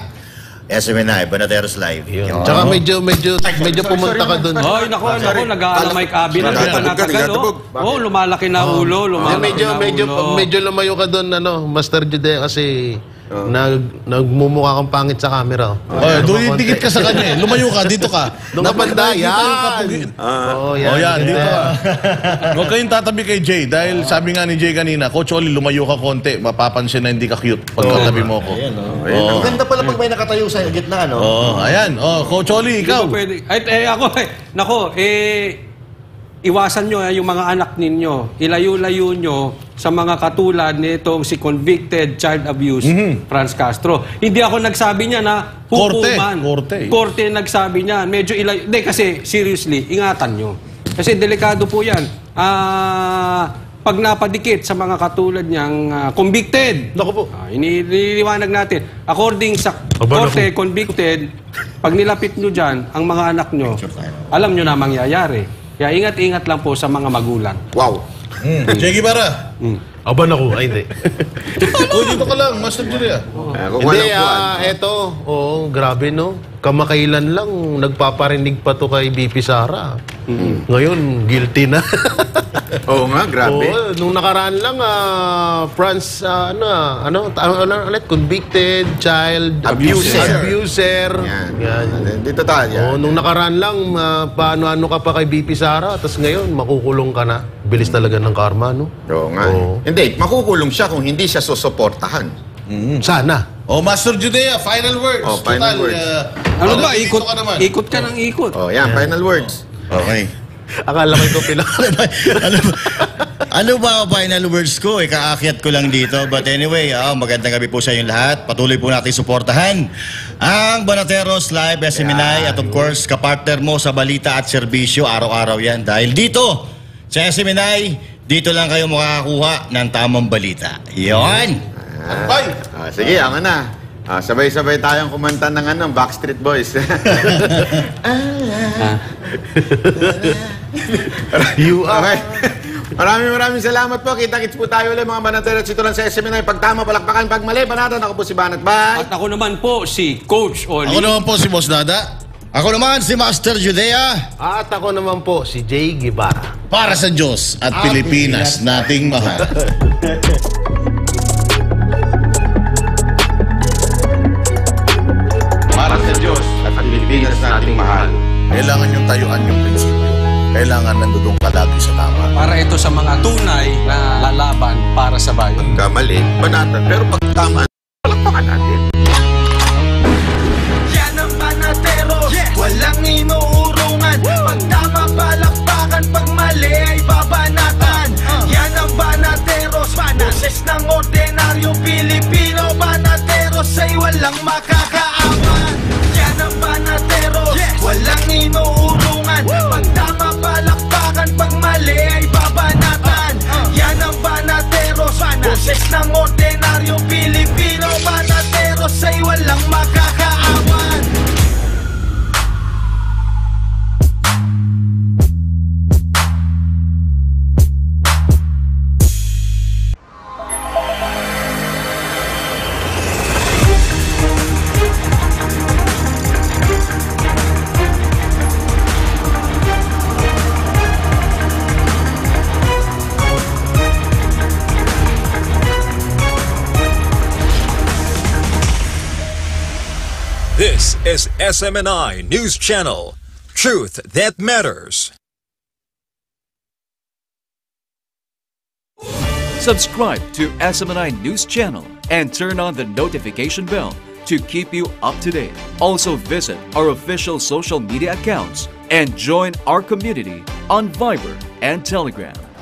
S M N I, Banateros Live. Yun. Tsaka medyo, medyo, medyo pumunta ka doon. Ay, naku, naku, nag-aalam Mike Abi na, di pa natagal, oh. Oh, lumalaki na ulo, Eh, lumalaki medyo, na medyo, ulo. medyo lumayo ka doon, ano, Master Judea, kasi nag, nagmumukha kang pangit sa camera. Oh, doon dikit ka sa kanya eh. Lumayo ka, dito ka. Doon ka banda, Dito yung yan! kapugin. Oo, Oh, yan, dito ka. Huwag kayong tatabi kay Jay dahil sabi nga ni Jay kanina, Coach Oli, lumayo ka konti, mapapansin na hindi ka cute pag katabi mo ko. Ayan, oh. Oo. Ang ganda pala pag may nakatayo sa gitna, no? Oh, ayan. Oh, Coach Oli, Hindi ikaw. ba pwede? Ay, eh, ako, eh, nako, eh, iwasan nyo eh, yung mga anak ninyo. Ilayo-layo nyo sa mga katulad nitong si convicted child abuse, Franz Castro. Hindi ako nagsabi niya na Korte, hukuman. korte. Korte nagsabi niya. Medyo ilayo. Hindi, kasi seriously, ingatan nyo. Kasi delikado po yan. Ah... pag napadikit sa mga katulad niyang ah, convicted. Naku po. Ah, iniliwanag natin. According sa Aba, korte, convicted, pag nilapit nyo dyan, ang mga anak nyo, alam nyo na mangyayari. Kaya ingat-ingat lang po sa mga magulang. Wow. Mm. Jay Guevara. Aba na ko, ay hindi. Oh, dito ka lang, Master Judea. Eh, kung Hindi, walang puan. ah, eto, oo, grabe no. Kamakailan lang, nagpaparinig pa to kay B P Sara. Ngayon, guilty na. Oo nga, grabe. Oo, nung nakaraan lang, ah, Franz, ah, ano, ah, ano, ano, ano, ulit, convicted child Abuser. abuser. Yan. Yan. Dito tayo. Oo, nung nakaraan lang, ah, paano-ano ka pa kay B P Sara, tapos ngayon, makukulong ka na. Bilis talaga ng karma, no? Oo nga. Oo. Hindi, makukulong siya kung hindi siya susuportahan. Sana. Oh, Master Judea, final words. Oh, final words. uh, Ano ba? dito Ikot, ka naman. ikot ka ng ikot. Oh, yan, final words. Okay. Akala ko ito pila. ano, ba, ano ba ang final words ko? Ikaakyat ko lang dito. But anyway, oh, magandang gabi po sa inyong lahat. Patuloy po natin suportahan ang Banateros Live, S M N I, at of course, kapartner mo sa balita at serbisyo. Araw-araw yan. Dahil dito, sa S M N I, dito lang kayo makakakuha ng tamang balita. Yon! Bye! Ah, sige, ako na. Ah, sabay-sabay tayong kumanta ng ano, Backstreet Boys. You are. Okay. Maraming maraming salamat po. Kita-kits po tayo ulit mga Banateros. Ito lang sa S M N I. Pagtama, palakpakan, pag mali, banatan. Ako po si Banat Bay. At ako naman po si Coach Oli. Ako naman po si Boss Dada. Ako naman si Master Judea. At ako naman po si Jay Guevara. Para sa Diyos at Pilipinas nating mahal. Para sa Diyos at ang Pilipinas nating mahal. Kailangan yung tayuan yung prinsipyo. Kailangan nandudong ka lagi sa tama. Para ito sa mga tunay na lalaban para sa bayan. Pagkamali, banatan. Pero pag tama, palakpakan natin. Yan ang Banateros, walang inuurungan. Pag tama, palakpakan, pag mali ay babanatan. Yan ang Banateros, boses ng ordinaryong Pilipino. Banateros ay walang makakaawan. Yan ang Banateros, walang inuurungan. Pag tama, palakpakan, pag mali ay babanatan. Yan ang Banateros, boses ng ordinaryong Pilipino. Banateros ay walang makakaawan. This is S M N I News Channel. Truth that matters. Subscribe to S M N I News Channel and turn on the notification bell to keep you up to date. Also visit our official social media accounts and join our community on Viber and Telegram.